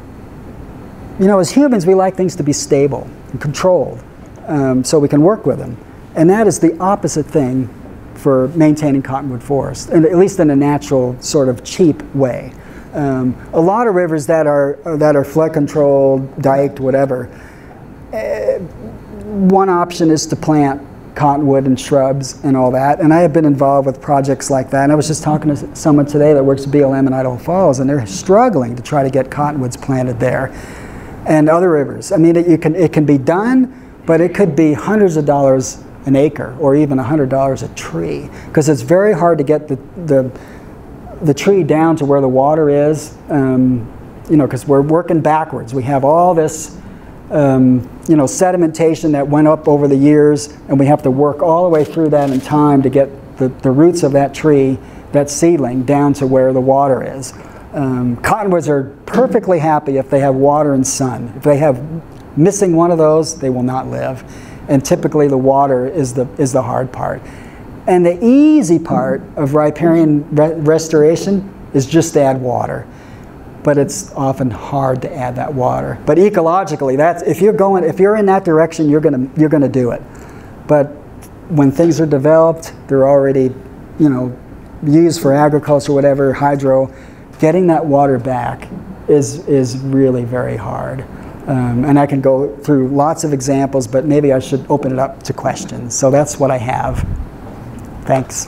you know, as humans, we like things to be stable and controlled, um, so we can work with them. And that is the opposite thing for maintaining cottonwood forests, and at least in a natural, sort of cheap way. Um, a lot of rivers that are, that are flood controlled, diked, whatever, uh, one option is to plant cottonwood and shrubs and all that, and I have been involved with projects like that. And I was just talking to someone today that works at B L M in Idaho Falls, and they're struggling to try to get cottonwoods planted there, and other rivers. I mean, it, you can, it can be done, but it could be hundreds of dollars an acre, or even a hundred dollars a tree, because it's very hard to get the, the the tree down to where the water is. Um, you know, because we're working backwards. We have all this Um, you know, sedimentation that went up over the years, and we have to work all the way through that in time to get the, the roots of that tree, that seedling, down to where the water is. Um, cottonwoods are perfectly happy if they have water and sun. If they have missing one of those, they will not live. And typically the water is the, is the hard part. And the easy part of riparian re restoration is just to add water. But it's often hard to add that water. But ecologically, that's, if you're going, if you're in that direction, you're gonna, you're gonna do it. But when things are developed, they're already, you know, used for agriculture, whatever, hydro, getting that water back is, is really very hard. Um, and I can go through lots of examples, but maybe I should open it up to questions. So that's what I have. Thanks.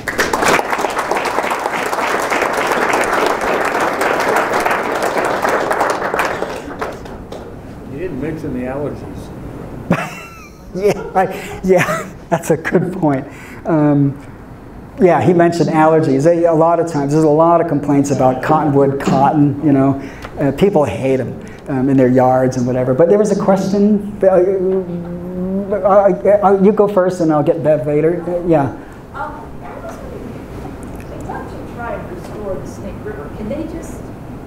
Mixing the allergies. yeah, I, yeah, that's a good point. Um, yeah, he mentioned allergies. A, a lot of times, there's a lot of complaints about cottonwood, cotton, you know. Uh, people hate them um, in their yards and whatever. But there was a question. Uh, uh, uh, you go first and I'll get Bev later. Uh, yeah. Um, they want to try and restore the Snake River. Can they just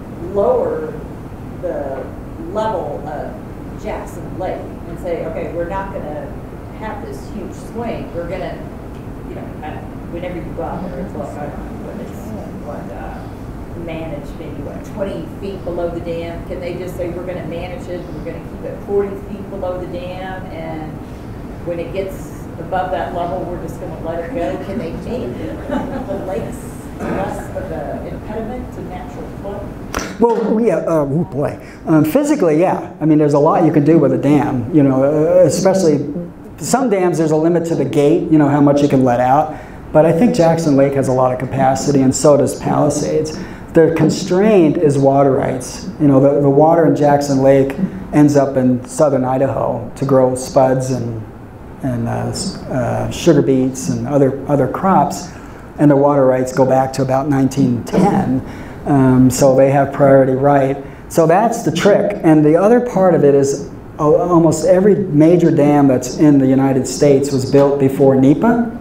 lower the level of Jackson Lake and say, okay, we're not going to have this huge swing. We're going to, you know, I don't, whenever you go out there, it's like, I don't know, what it's, what, uh, manage maybe, what, twenty feet below the dam. Can they just say, we're going to manage it, we're going to keep it forty feet below the dam, and when it gets above that level, we're just going to let it go? Can they make the lakes less of an impediment to natural flow? Well, yeah, uh, oh boy. Um, physically, yeah. I mean, there's a lot you can do with a dam, you know, uh, especially some dams, there's a limit to the gate, you know, how much you can let out. But I think Jackson Lake has a lot of capacity, and so does Palisades. The constraint is water rights. You know, the, the water in Jackson Lake ends up in southern Idaho to grow spuds and, and uh, uh, sugar beets and other, other crops. And the water rights go back to about nineteen ten. Um, so they have priority right. So that's the trick. And the other part of it is uh, almost every major dam that's in the United States was built before NEPA.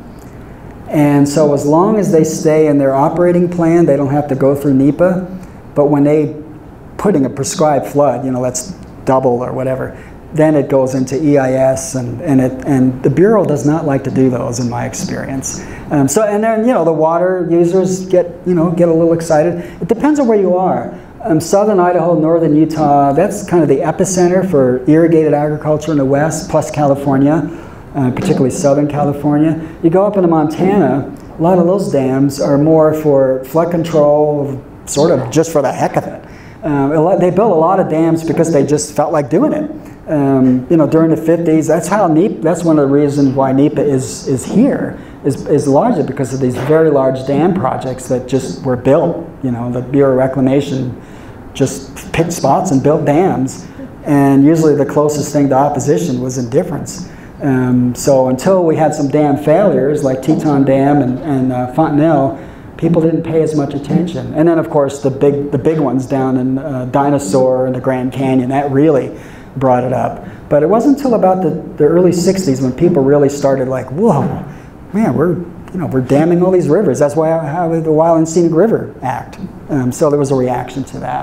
And so as long as they stay in their operating plan, they don't have to go through NEPA. But when they putting a prescribed flood, you know, let's double or whatever, then it goes into E I S, and, and, it, and the Bureau does not like to do those in my experience. Um, so, and then, you know, the water users get, you know, get a little excited. It depends on where you are. Um, southern Idaho, northern Utah, that's kind of the epicenter for irrigated agriculture in the west, plus California, uh, particularly southern California. You go up into Montana, a lot of those dams are more for flood control, sort of just for the heck of it. Um, a lot, they built a lot of dams because they just felt like doing it. Um, you know, during the fifties, that's how NEPA, that's one of the reasons why NEPA is, is here, is, is largely because of these very large dam projects that just were built. You know, the Bureau of Reclamation just picked spots and built dams, and usually the closest thing to opposition was indifference. Um, so until we had some dam failures like Teton Dam and, and uh, Fontenelle, People didn't pay as much attention. And then, of course, the big, the big ones down in uh, Dinosaur and the Grand Canyon, that really brought it up. But it wasn't until about the, the early sixties when people really started like, whoa, man, we're, you know, we're damming all these rivers. That's why I have the Wild and Scenic River Act. Um, so there was a reaction to that.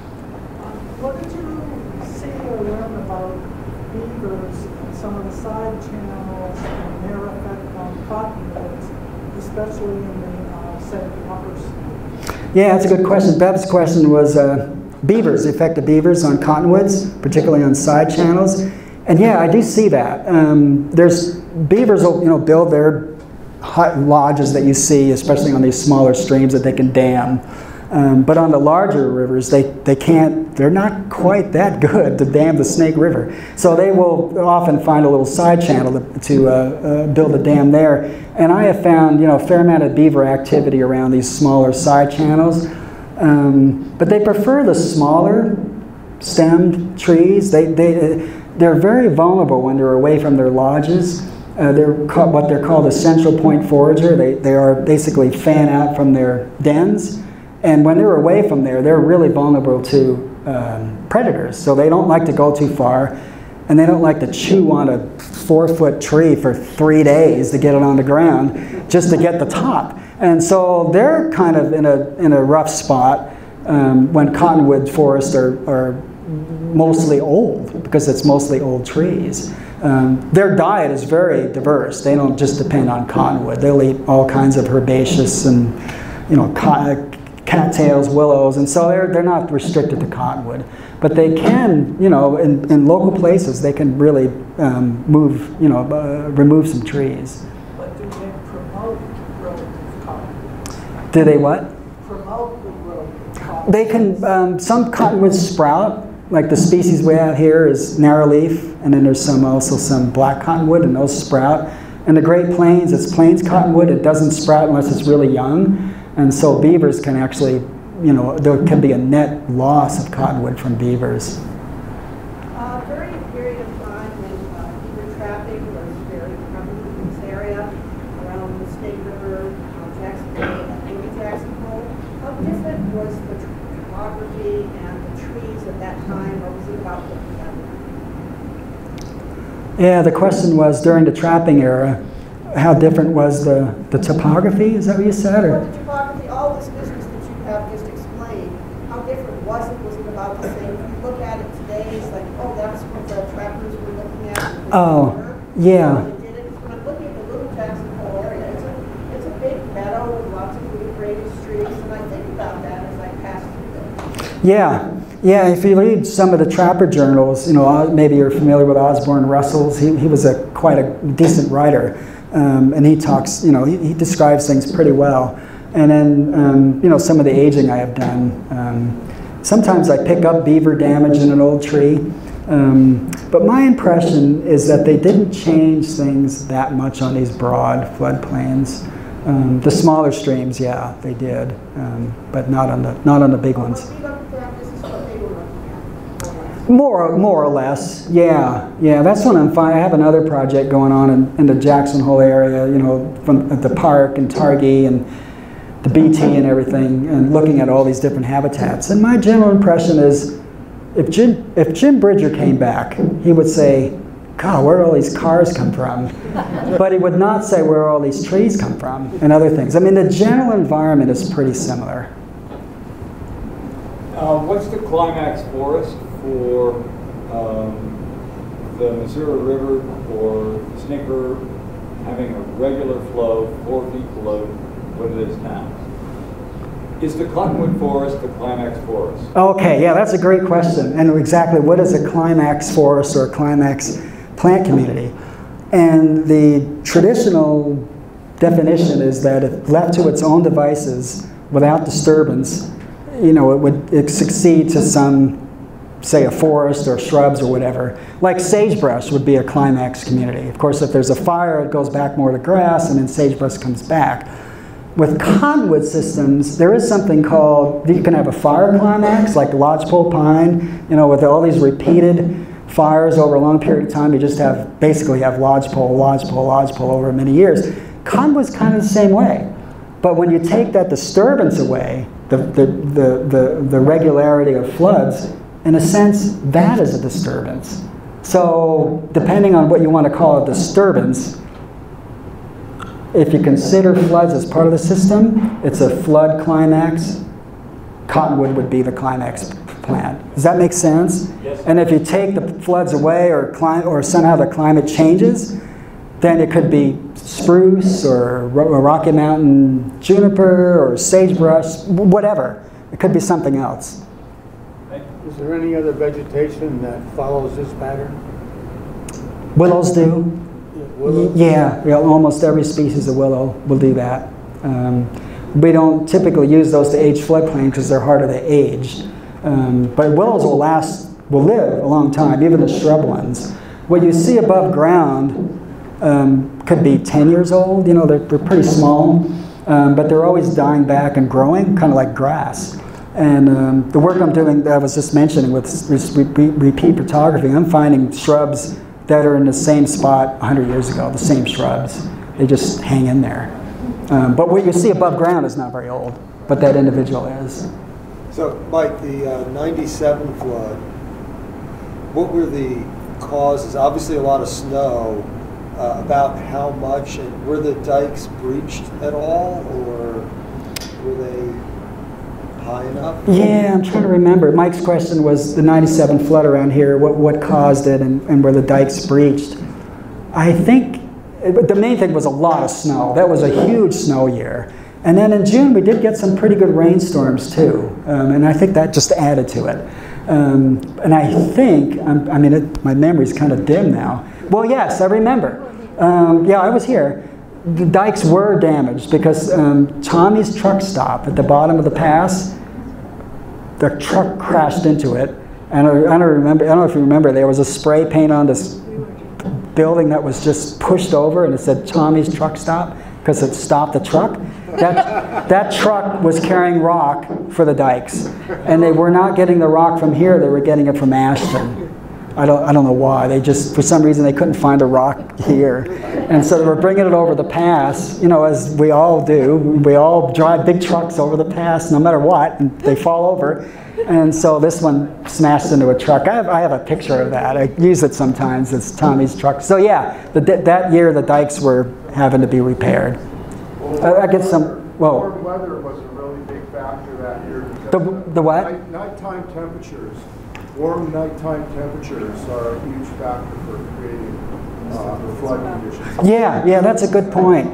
What did you see or learn about beavers and some of the side channels and their effect on cottonwoods, especially in the, uh, say, the upper state? Yeah, that's a good question. Bev's question was uh, beavers, the effect of beavers on cottonwoods, particularly on side channels. And yeah, I do see that. Um, there's beavers will, you know, build their hut lodges that you see, especially on these smaller streams that they can dam. Um, but on the larger rivers, they, they can't, they're not quite that good to dam the Snake River. So they will often find a little side channel to, to uh, uh, build a dam there. And I have found, you know, a fair amount of beaver activity around these smaller side channels. Um, but they prefer the smaller stemmed trees. They, they, they're very vulnerable when they're away from their lodges. Uh, they're called, what they're called a central point forager. They, they are basically fan out from their dens. And when they're away from there, they're really vulnerable to um, predators. So they don't like to go too far, and they don't like to chew on a four-foot tree for three days to get it on the ground, just to get the top. And so they're kind of in a, in a rough spot um, when cottonwood forests are, are mostly old, because it's mostly old trees. Um, their diet is very diverse. They don't just depend on cottonwood. They'll eat all kinds of herbaceous and, you know, cattails, willows, and so they're, they're not restricted to cottonwood. But they can, you know, in, in local places, they can really um, move, you know, uh, remove some trees. But do they promote growth of cottonwood? Do they what? Promote the growth of cottonwood? They can, um, some cottonwoods sprout, like the species we have here is narrowleaf, and then there's some also some black cottonwood, and those sprout. In the Great Plains, it's plains cottonwood. It doesn't sprout unless it's really young. And so beavers can actually, you know, there can be a net loss of cottonwood from beavers. Uh, during a period of time when uh, beaver trapping was very prevalent in this area, around the Snake River, uh, Jackson Bay, and maybe Jackson Hole, how different was the topography and the trees at that time, or was it about looking at it? Yeah, the question was during the trapping era, how different was the, the topography? Is that what you said? Or? Well, the topography, all this business that you have just explained, how different was it? Was it about the same? If you look at it today, it's like, oh, that's what the trappers were looking at. Oh, river. yeah. So they did it. When I'm looking at the Little Jackson Hole area, it's a, it's a big meadow with lots of really great trees, and I think about that as I pass through there. Yeah. Yeah, if you read some of the trapper journals, you know, maybe you're familiar with Osborne Russell's. He, he was a quite a decent writer. Um, and he talks, you know, he, he describes things pretty well. And then, um, you know, some of the aging I have done. Um, sometimes I pick up beaver damage in an old tree. Um, but my impression is that they didn't change things that much on these broad floodplains. Um, the smaller streams, yeah, they did, um, but not on the not on the big ones. More, more or less, yeah, yeah. That's when I'm fine. I have another project going on in, in the Jackson Hole area, you know, from at the park and Targhee and the B T and everything, and looking at all these different habitats. And my general impression is, if Jim, if Jim Bridger came back, he would say, God, where do all these cars come from? But he would not say where all these trees come from and other things. I mean, the general environment is pretty similar. Uh, what's the climax forest for um, the Missouri River or the Snake River having a regular flow four feet below what it is now? Is the cottonwood forest the climax forest? Okay, yeah, that's a great question. And exactly what is a climax forest or a climax plant community? And the traditional definition is that if left to its own devices without disturbance, you know, it would it succeed to some, say, a forest or shrubs or whatever. Like sagebrush would be a climax community. Of course, if there's a fire, it goes back more to grass, and then sagebrush comes back. With cottonwood systems, there is something called, you can have a fire climax, like lodgepole pine, you know, with all these repeated fires over a long period of time. You just have, basically have lodgepole, lodgepole, lodgepole over many years. Cottonwood's kind of the same way. But when you take that disturbance away, the, the, the, the, the regularity of floods, in a sense, that is a disturbance. So depending on what you want to call a disturbance, if you consider floods as part of the system, it's a flood climax. Cottonwood would be the climax plant. Does that make sense? Yes. And if you take the floods away, or, cli or somehow the climate changes, then it could be spruce or ro Rocky Mountain juniper or sagebrush, whatever. It could be something else. Is there any other vegetation that follows this pattern? Willows do. Willows? Yeah, yeah, almost every species of willow will do that. Um, we don't typically use those to age floodplain because they're harder to age. Um, but willows will last, will live a long time, even the shrub ones. What you see above ground um, could be ten years old. You know, they're, they're pretty small, um, but they're always dying back and growing, kind of like grass. And um, the work I'm doing, that I was just mentioning with re repeat photography, I'm finding shrubs that are in the same spot a hundred years ago, the same shrubs. They just hang in there. Um, but what you see above ground is not very old, but that individual is. So, Mike, the uh, ninety-seven flood, what were the causes? Obviously a lot of snow. Uh, about how much, and were the dikes breached at all, or were they high enough? Yeah, I'm trying to remember. Mike's question was the ninety-seven flood around here, what, what caused it, and, and were the dikes breached? I think it, the main thing was a lot of snow. That was a huge snow year. And then in June, we did get some pretty good rainstorms too, um, and I think that just added to it. Um, and I think, I'm, I mean, it, my memory's kind of dim now. Well, yes, I remember. Um, yeah, I was here. The dikes were damaged because um, Tommy's truck stop at the bottom of the pass, the truck crashed into it. And I, I don't remember. I don't know if you remember. There was a spray paint on this building that was just pushed over, and it said Tommy's truck stop because it stopped the truck. That that truck was carrying rock for the dikes, and they were not getting the rock from here. They were getting it from Ashton. I don't, I don't know why. They just, for some reason, they couldn't find a rock here. And so they were bringing it over the pass, you know, as we all do. We all drive big trucks over the pass no matter what, and they fall over. And so this one smashed into a truck. I have, I have a picture of that. I use it sometimes. It's Tommy's truck. So yeah, the, that year the dikes were having to be repaired. Well, I, I get some, whoa. Warm weather was a really big factor that year. The, the what? Night, nighttime temperatures. Warm nighttime temperatures are a huge factor for creating uh, flood conditions. Yeah, yeah, that's a good point.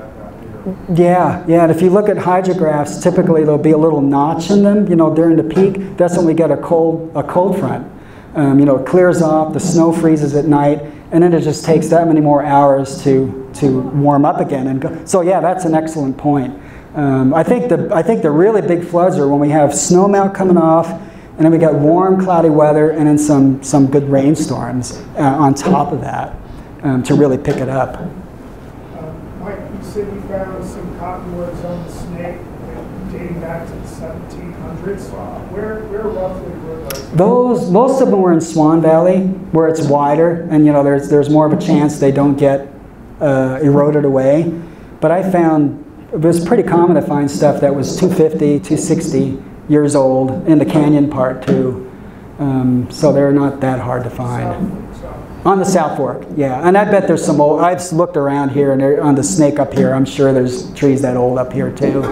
Yeah, yeah, and if you look at hydrographs, typically there'll be a little notch in them, you know, during the peak. That's when we get a cold, a cold front. Um, you know, it clears off, the snow freezes at night, and then it just takes that many more hours to, to warm up again. And go. So yeah, that's an excellent point. Um, I think the, I think the really big floods are when we have snow melt coming off, and then we got warm, cloudy weather, and then some, some good rainstorms uh, on top of that um, to really pick it up. Uh, Mike, you said you found some cottonwoods on the Snake dating back to the seventeen hundreds. Where, where roughly were those? Those, most of them were in Swan Valley, where it's wider, and you know there's there's more of a chance they don't get uh, eroded away. But I found it was pretty common to find stuff that was two fifty, two sixty years old in the canyon part too. Um, so they're not that hard to find. On the South Fork, yeah. And I bet there's some old, I've looked around here and they're on the Snake up here, I'm sure there's trees that old up here too.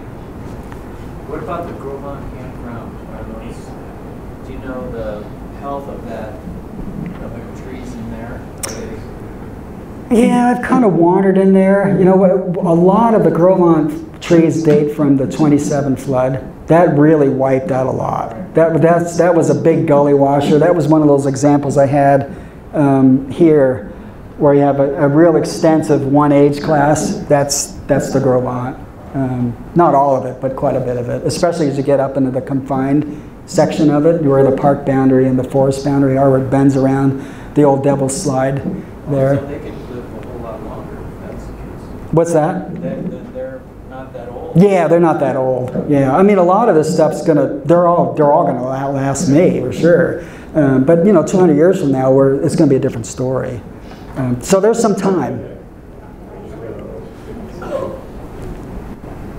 What about the Grovon campground? Are those, do you know the health of that, of the trees in there? Yeah, I've kind of wandered in there. You know, a lot of the Grovon trees date from the twenty-seven flood. That really wiped out a lot. That, that's, that was a big gully washer. That was one of those examples I had um, here where you have a, a real extensive one age class. That's, that's the Grovon. Um, not all of it, but quite a bit of it, especially as you get up into the confined section of it, where the park boundary and the forest boundary are, where it bends around the old Devil's Slide there. So they could live a whole lot longer if that's the case. What's that? They're, they're not that old. Yeah, they're not that old. Yeah, I mean, a lot of this stuff's gonna, they're all, they're all gonna outlast me, for sure. Um, but, you know, two hundred years from now, we're, it's gonna be a different story. Um, so there's some time.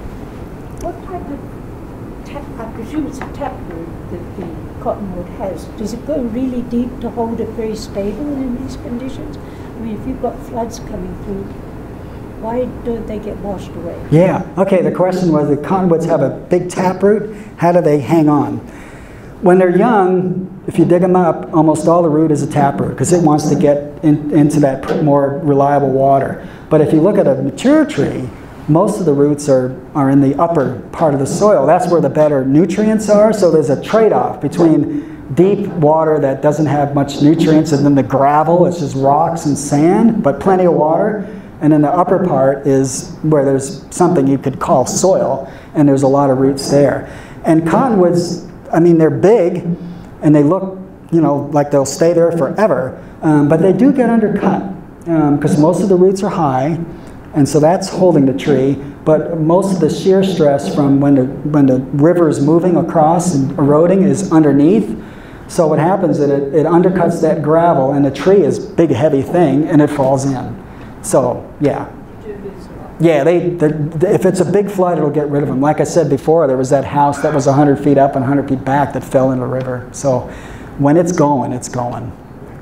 presume it's a taproot that the cottonwood has. Does it go really deep to hold it very stable in these conditions? I mean, if you've got floods coming through, why don't they get washed away? Yeah, okay, the question was, the cottonwoods have a big taproot, how do they hang on? When they're young, if you dig them up, almost all the root is a taproot because it wants to get in, into that more reliable water. But if you look at a mature tree, most of the roots are, are in the upper part of the soil. That's where the better nutrients are, so there's a trade-off between deep water that doesn't have much nutrients and then the gravel, it's just rocks and sand, but plenty of water. And then the upper part is where there's something you could call soil, and there's a lot of roots there. And cottonwoods, I mean, they're big, and they look, you know, like they'll stay there forever, um, but they do get undercut, because um, most of the roots are high, and so that's holding the tree, but most of the shear stress from when the, when the river is moving across and eroding is underneath. So what happens is it, it undercuts that gravel, and the tree is a big, heavy thing, and it falls in. So, yeah. Yeah, they, they, if it's a big flood, it'll get rid of them. Like I said before, there was that house that was one hundred feet up and one hundred feet back that fell in the river. So when it's going, it's going.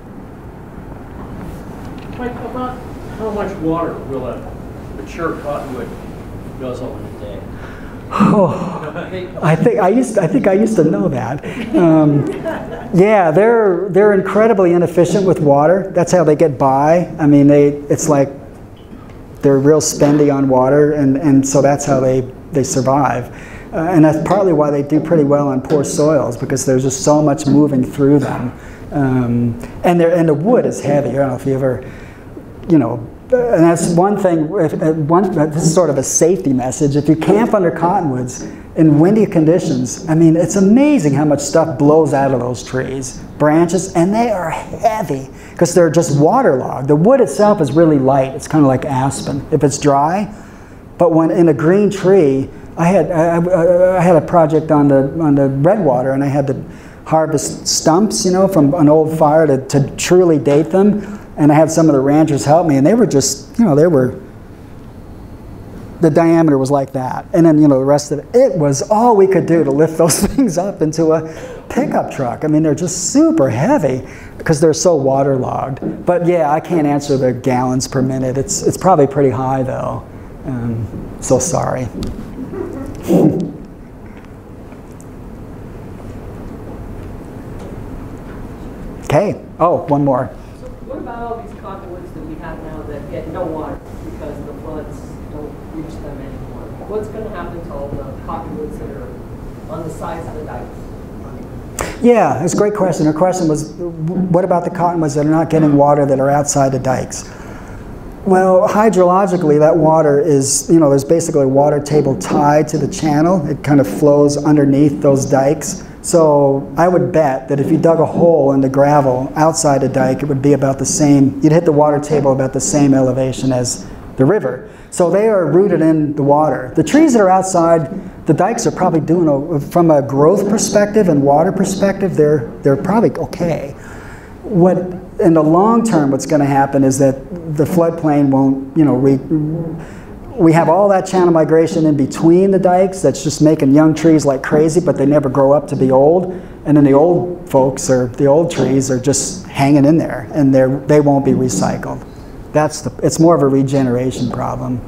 Mike, about how much water will a mature cottonwood guzzle in a day? Oh, I think I used. I think I used to know that. Um, yeah, they're they're incredibly inefficient with water. That's how they get by. I mean, they. It's like they're real spendy on water, and and so that's how they they survive. Uh, and that's partly why they do pretty well on poor soils, because there's just so much moving through them. Um, and they're and the wood is heavy. I don't know if you ever, you know. And that's one thing, if, uh, one, this is sort of a safety message. If you camp under cottonwoods in windy conditions, I mean, it's amazing how much stuff blows out of those trees, branches, and they are heavy because they're just waterlogged. The wood itself is really light. It's kind of like aspen if it's dry. But when in a green tree, I had, I, I had a project on the, on the redwater, and I had to harvest stumps, you know, from an old fire to, to truly date them. And I had some of the ranchers help me, and they were just, you know, they were, the diameter was like that. And then, you know, the rest of it, it was all we could do to lift those things up into a pickup truck. I mean, they're just super heavy because they're so waterlogged. But yeah, I can't answer the gallons per minute. It's, it's probably pretty high, though. Um, so sorry. Okay. Oh, one more. What about all these cottonwoods that we have now that get no water because the floods don't reach them anymore? What's going to happen to all the cottonwoods that are on the sides of the dikes? Yeah, it's a great question. Her question was, what about the cottonwoods that are not getting water that are outside the dikes? Well, hydrologically, that water is, you know, there's basically a water table tied to the channel. It kind of flows underneath those dikes. So I would bet that if you dug a hole in the gravel outside a dike, it would be about the same, you'd hit the water table about the same elevation as the river. So they are rooted in the water. The trees that are outside, the dikes are probably doing, a, from a growth perspective and water perspective, they're, they're probably okay. What, in the long term, what's going to happen is that the floodplain won't, you know, re, we have all that channel migration in between the dikes that's just making young trees like crazy, but they never grow up to be old. And then the old folks, or the old trees, are just hanging in there, and they're, they won't be recycled. That's the, it's more of a regeneration problem.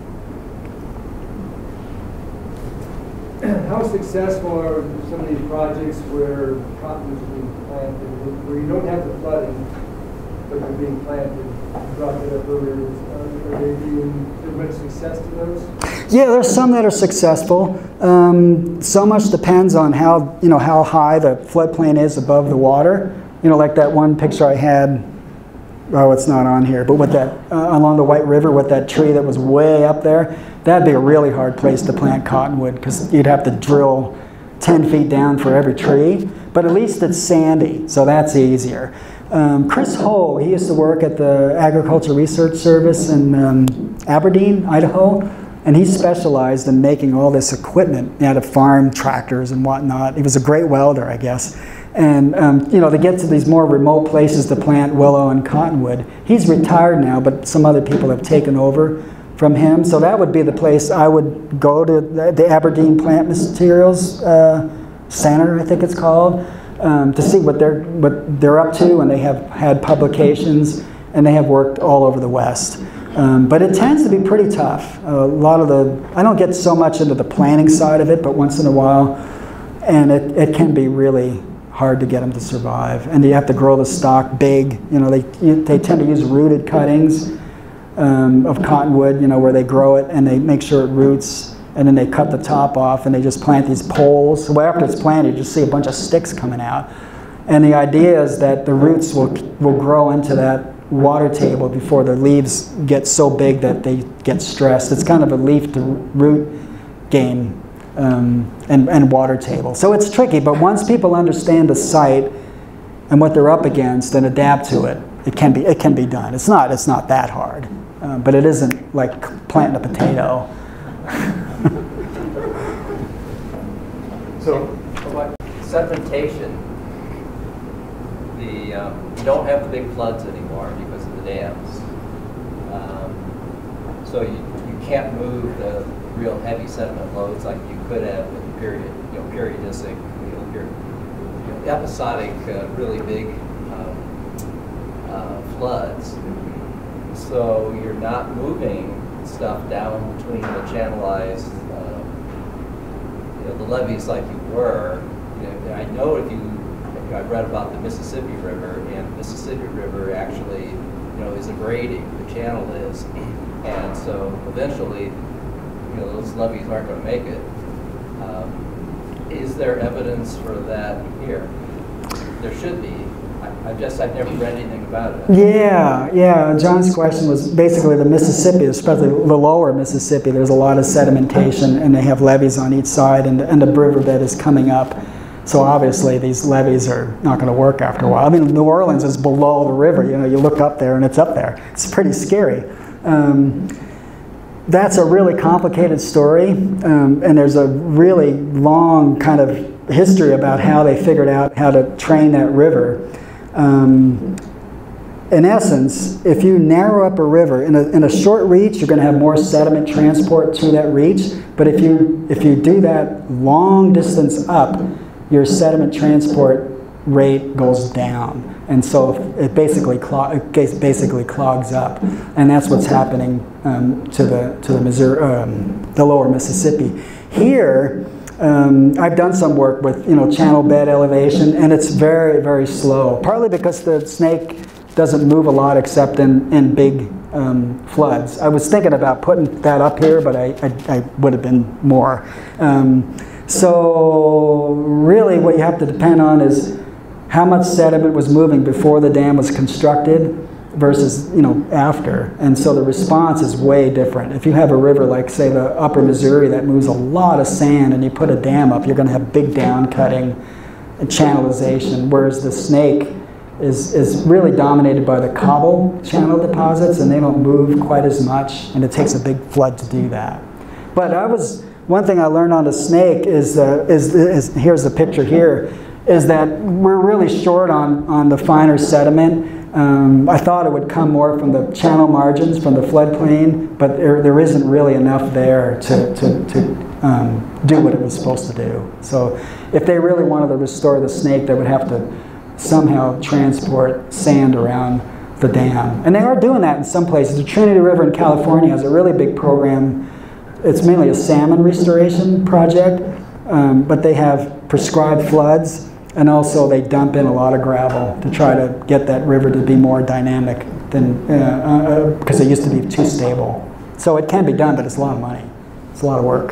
How successful are some of these projects where cotton is being planted, where you don't have the flooding, but they're being planted? Brought it up earlier. Are they being, is there much success to those? Yeah, there's some that are successful. Um, so much depends on how, you know, how high the floodplain is above the water. You know, like that one picture I had. Oh, it's not on here, but with that uh, along the White River with that tree that was way up there, that'd be a really hard place to plant cottonwood because you'd have to drill ten feet down for every tree. But at least it's sandy, so that's easier. Um, Chris Ho, he used to work at the Agriculture Research Service in um, Aberdeen, Idaho, and he specialized in making all this equipment out of farm tractors and whatnot. He was a great welder, I guess. And um, you know, to get to these more remote places to plant willow and cottonwood, he's retired now, but some other people have taken over from him. So that would be the place I would go to, the, the Aberdeen Plant Materials uh, Center, I think it's called, um, to see what they're, what they're up to, and they have had publications, and they have worked all over the West. Um, but it tends to be pretty tough. A lot of the, I don't get so much into the planning side of it, but once in a while, and it, it can be really hard to get them to survive. And you have to grow the stock big. You know, they, they tend to use rooted cuttings um, of cottonwood, you know, where they grow it and they make sure it roots, and then they cut the top off and they just plant these poles. So after it's planted, you just see a bunch of sticks coming out. And the idea is that the roots will, will grow into that water table before the leaves get so big that they get stressed. It's kind of a leaf to root game um, and, and water table. So it's tricky, but once people understand the site and what they're up against and adapt to it, it can be, it can be done. It's not, it's not that hard, uh, but it isn't like planting a potato. So, like sedimentation, the, um, you don't have the big floods anymore because of the dams. Um, so you, you can't move the real heavy sediment loads like you could have with the period, you know, periodistic, you know, period, you know, episodic, uh, really big um, uh, floods. So you're not moving stuff down between the channelized, uh, you know, the levees like you were. You know, I know if you I read about the Mississippi River, and the Mississippi River actually, you know, is a grading, the channel is, and so eventually, you know, those levees aren't going to make it. Um, is there evidence for that here? There should be. I, I just, I've never read anything about it. Yeah, yeah, John's question was basically the Mississippi, especially the lower Mississippi, there's a lot of sedimentation, and they have levees on each side, and, and the riverbed is coming up. So obviously these levees are not going to work after a while. I mean, New Orleans is below the river. You know, you look up there and it's up there. It's pretty scary. Um, that's a really complicated story, um, and there's a really long kind of history about how they figured out how to train that river. Um, in essence, if you narrow up a river, in a, in a short reach, you're going to have more sediment transport to that reach. But if you, if you do that long distance up, your sediment transport rate goes down, and so it basically clog, it basically clogs up, and that's what's happening um, to the to the Missouri, um, the lower Mississippi. Here, um, I've done some work with you know channel bed elevation, and it's very very slow. Partly because the snake doesn't move a lot except in in big um, floods. I was thinking about putting that up here, but I I, I would have been more. Um, So really what you have to depend on is how much sediment was moving before the dam was constructed versus you know after. And so the response is way different. If you have a river like say the upper Missouri that moves a lot of sand and you put a dam up, you're going to have big down cutting and channelization, whereas the Snake is, is really dominated by the cobble channel deposits, and they don't move quite as much, and it takes a big flood to do that. But I was One thing I learned on the Snake is, uh, is, is, here's the picture here, is that we're really short on, on the finer sediment. Um, I thought it would come more from the channel margins, from the floodplain, but there, there isn't really enough there to, to, to um, do what it was supposed to do. So if they really wanted to restore the Snake, they would have to somehow transport sand around the dam. And they are doing that in some places. The Trinity River in California has a really big program. It's mainly a salmon restoration project, um, but they have prescribed floods, and also they dump in a lot of gravel to try to get that river to be more dynamic than, because uh, uh, it used to be too stable. So it can be done, but it's a lot of money. It's a lot of work.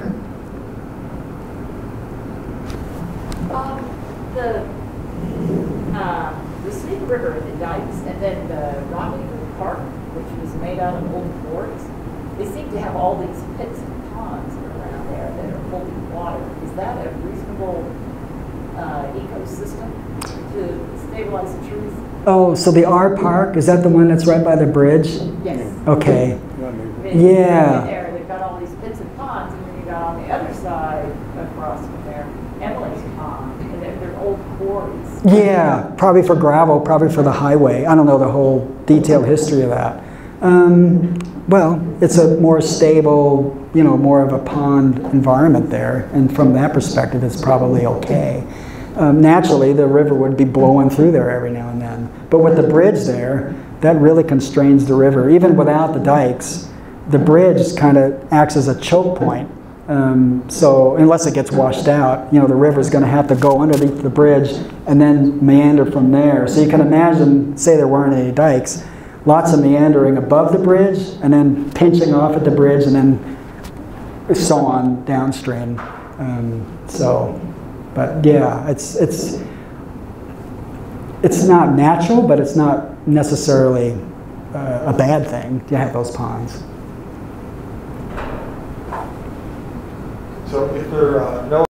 Um, the, uh, the Snake River, the dikes, and then the Rocky Park, which was made out of old boards, they seem to have all these pits and ponds around there that are holding water. Is that a reasonable uh, ecosystem to stabilize the trees? Oh, so the R Park, is that the one that's right by the bridge? Yes. Okay. And Yeah. there, they've got all these pits and ponds, and then you got on the other side across from there, Emily's Pond, and they're, they're old quarries. Yeah, probably for gravel, probably for the highway. I don't know the whole detailed history of that. Um, Well, it's a more stable, you know, more of a pond environment there, and from that perspective, it's probably okay. Um, naturally, the river would be blowing through there every now and then. But with the bridge there, that really constrains the river. Even without the dikes, the bridge kind of acts as a choke point. Um, so unless it gets washed out, you know, the river's going to have to go underneath the bridge and then meander from there. So you can imagine, say there weren't any dikes, lots of meandering above the bridge and then pinching off at the bridge and then so on downstream. Um, so, but yeah, it's, it's, it's not natural, but it's not necessarily uh, a bad thing to have those ponds. So if there are uh, no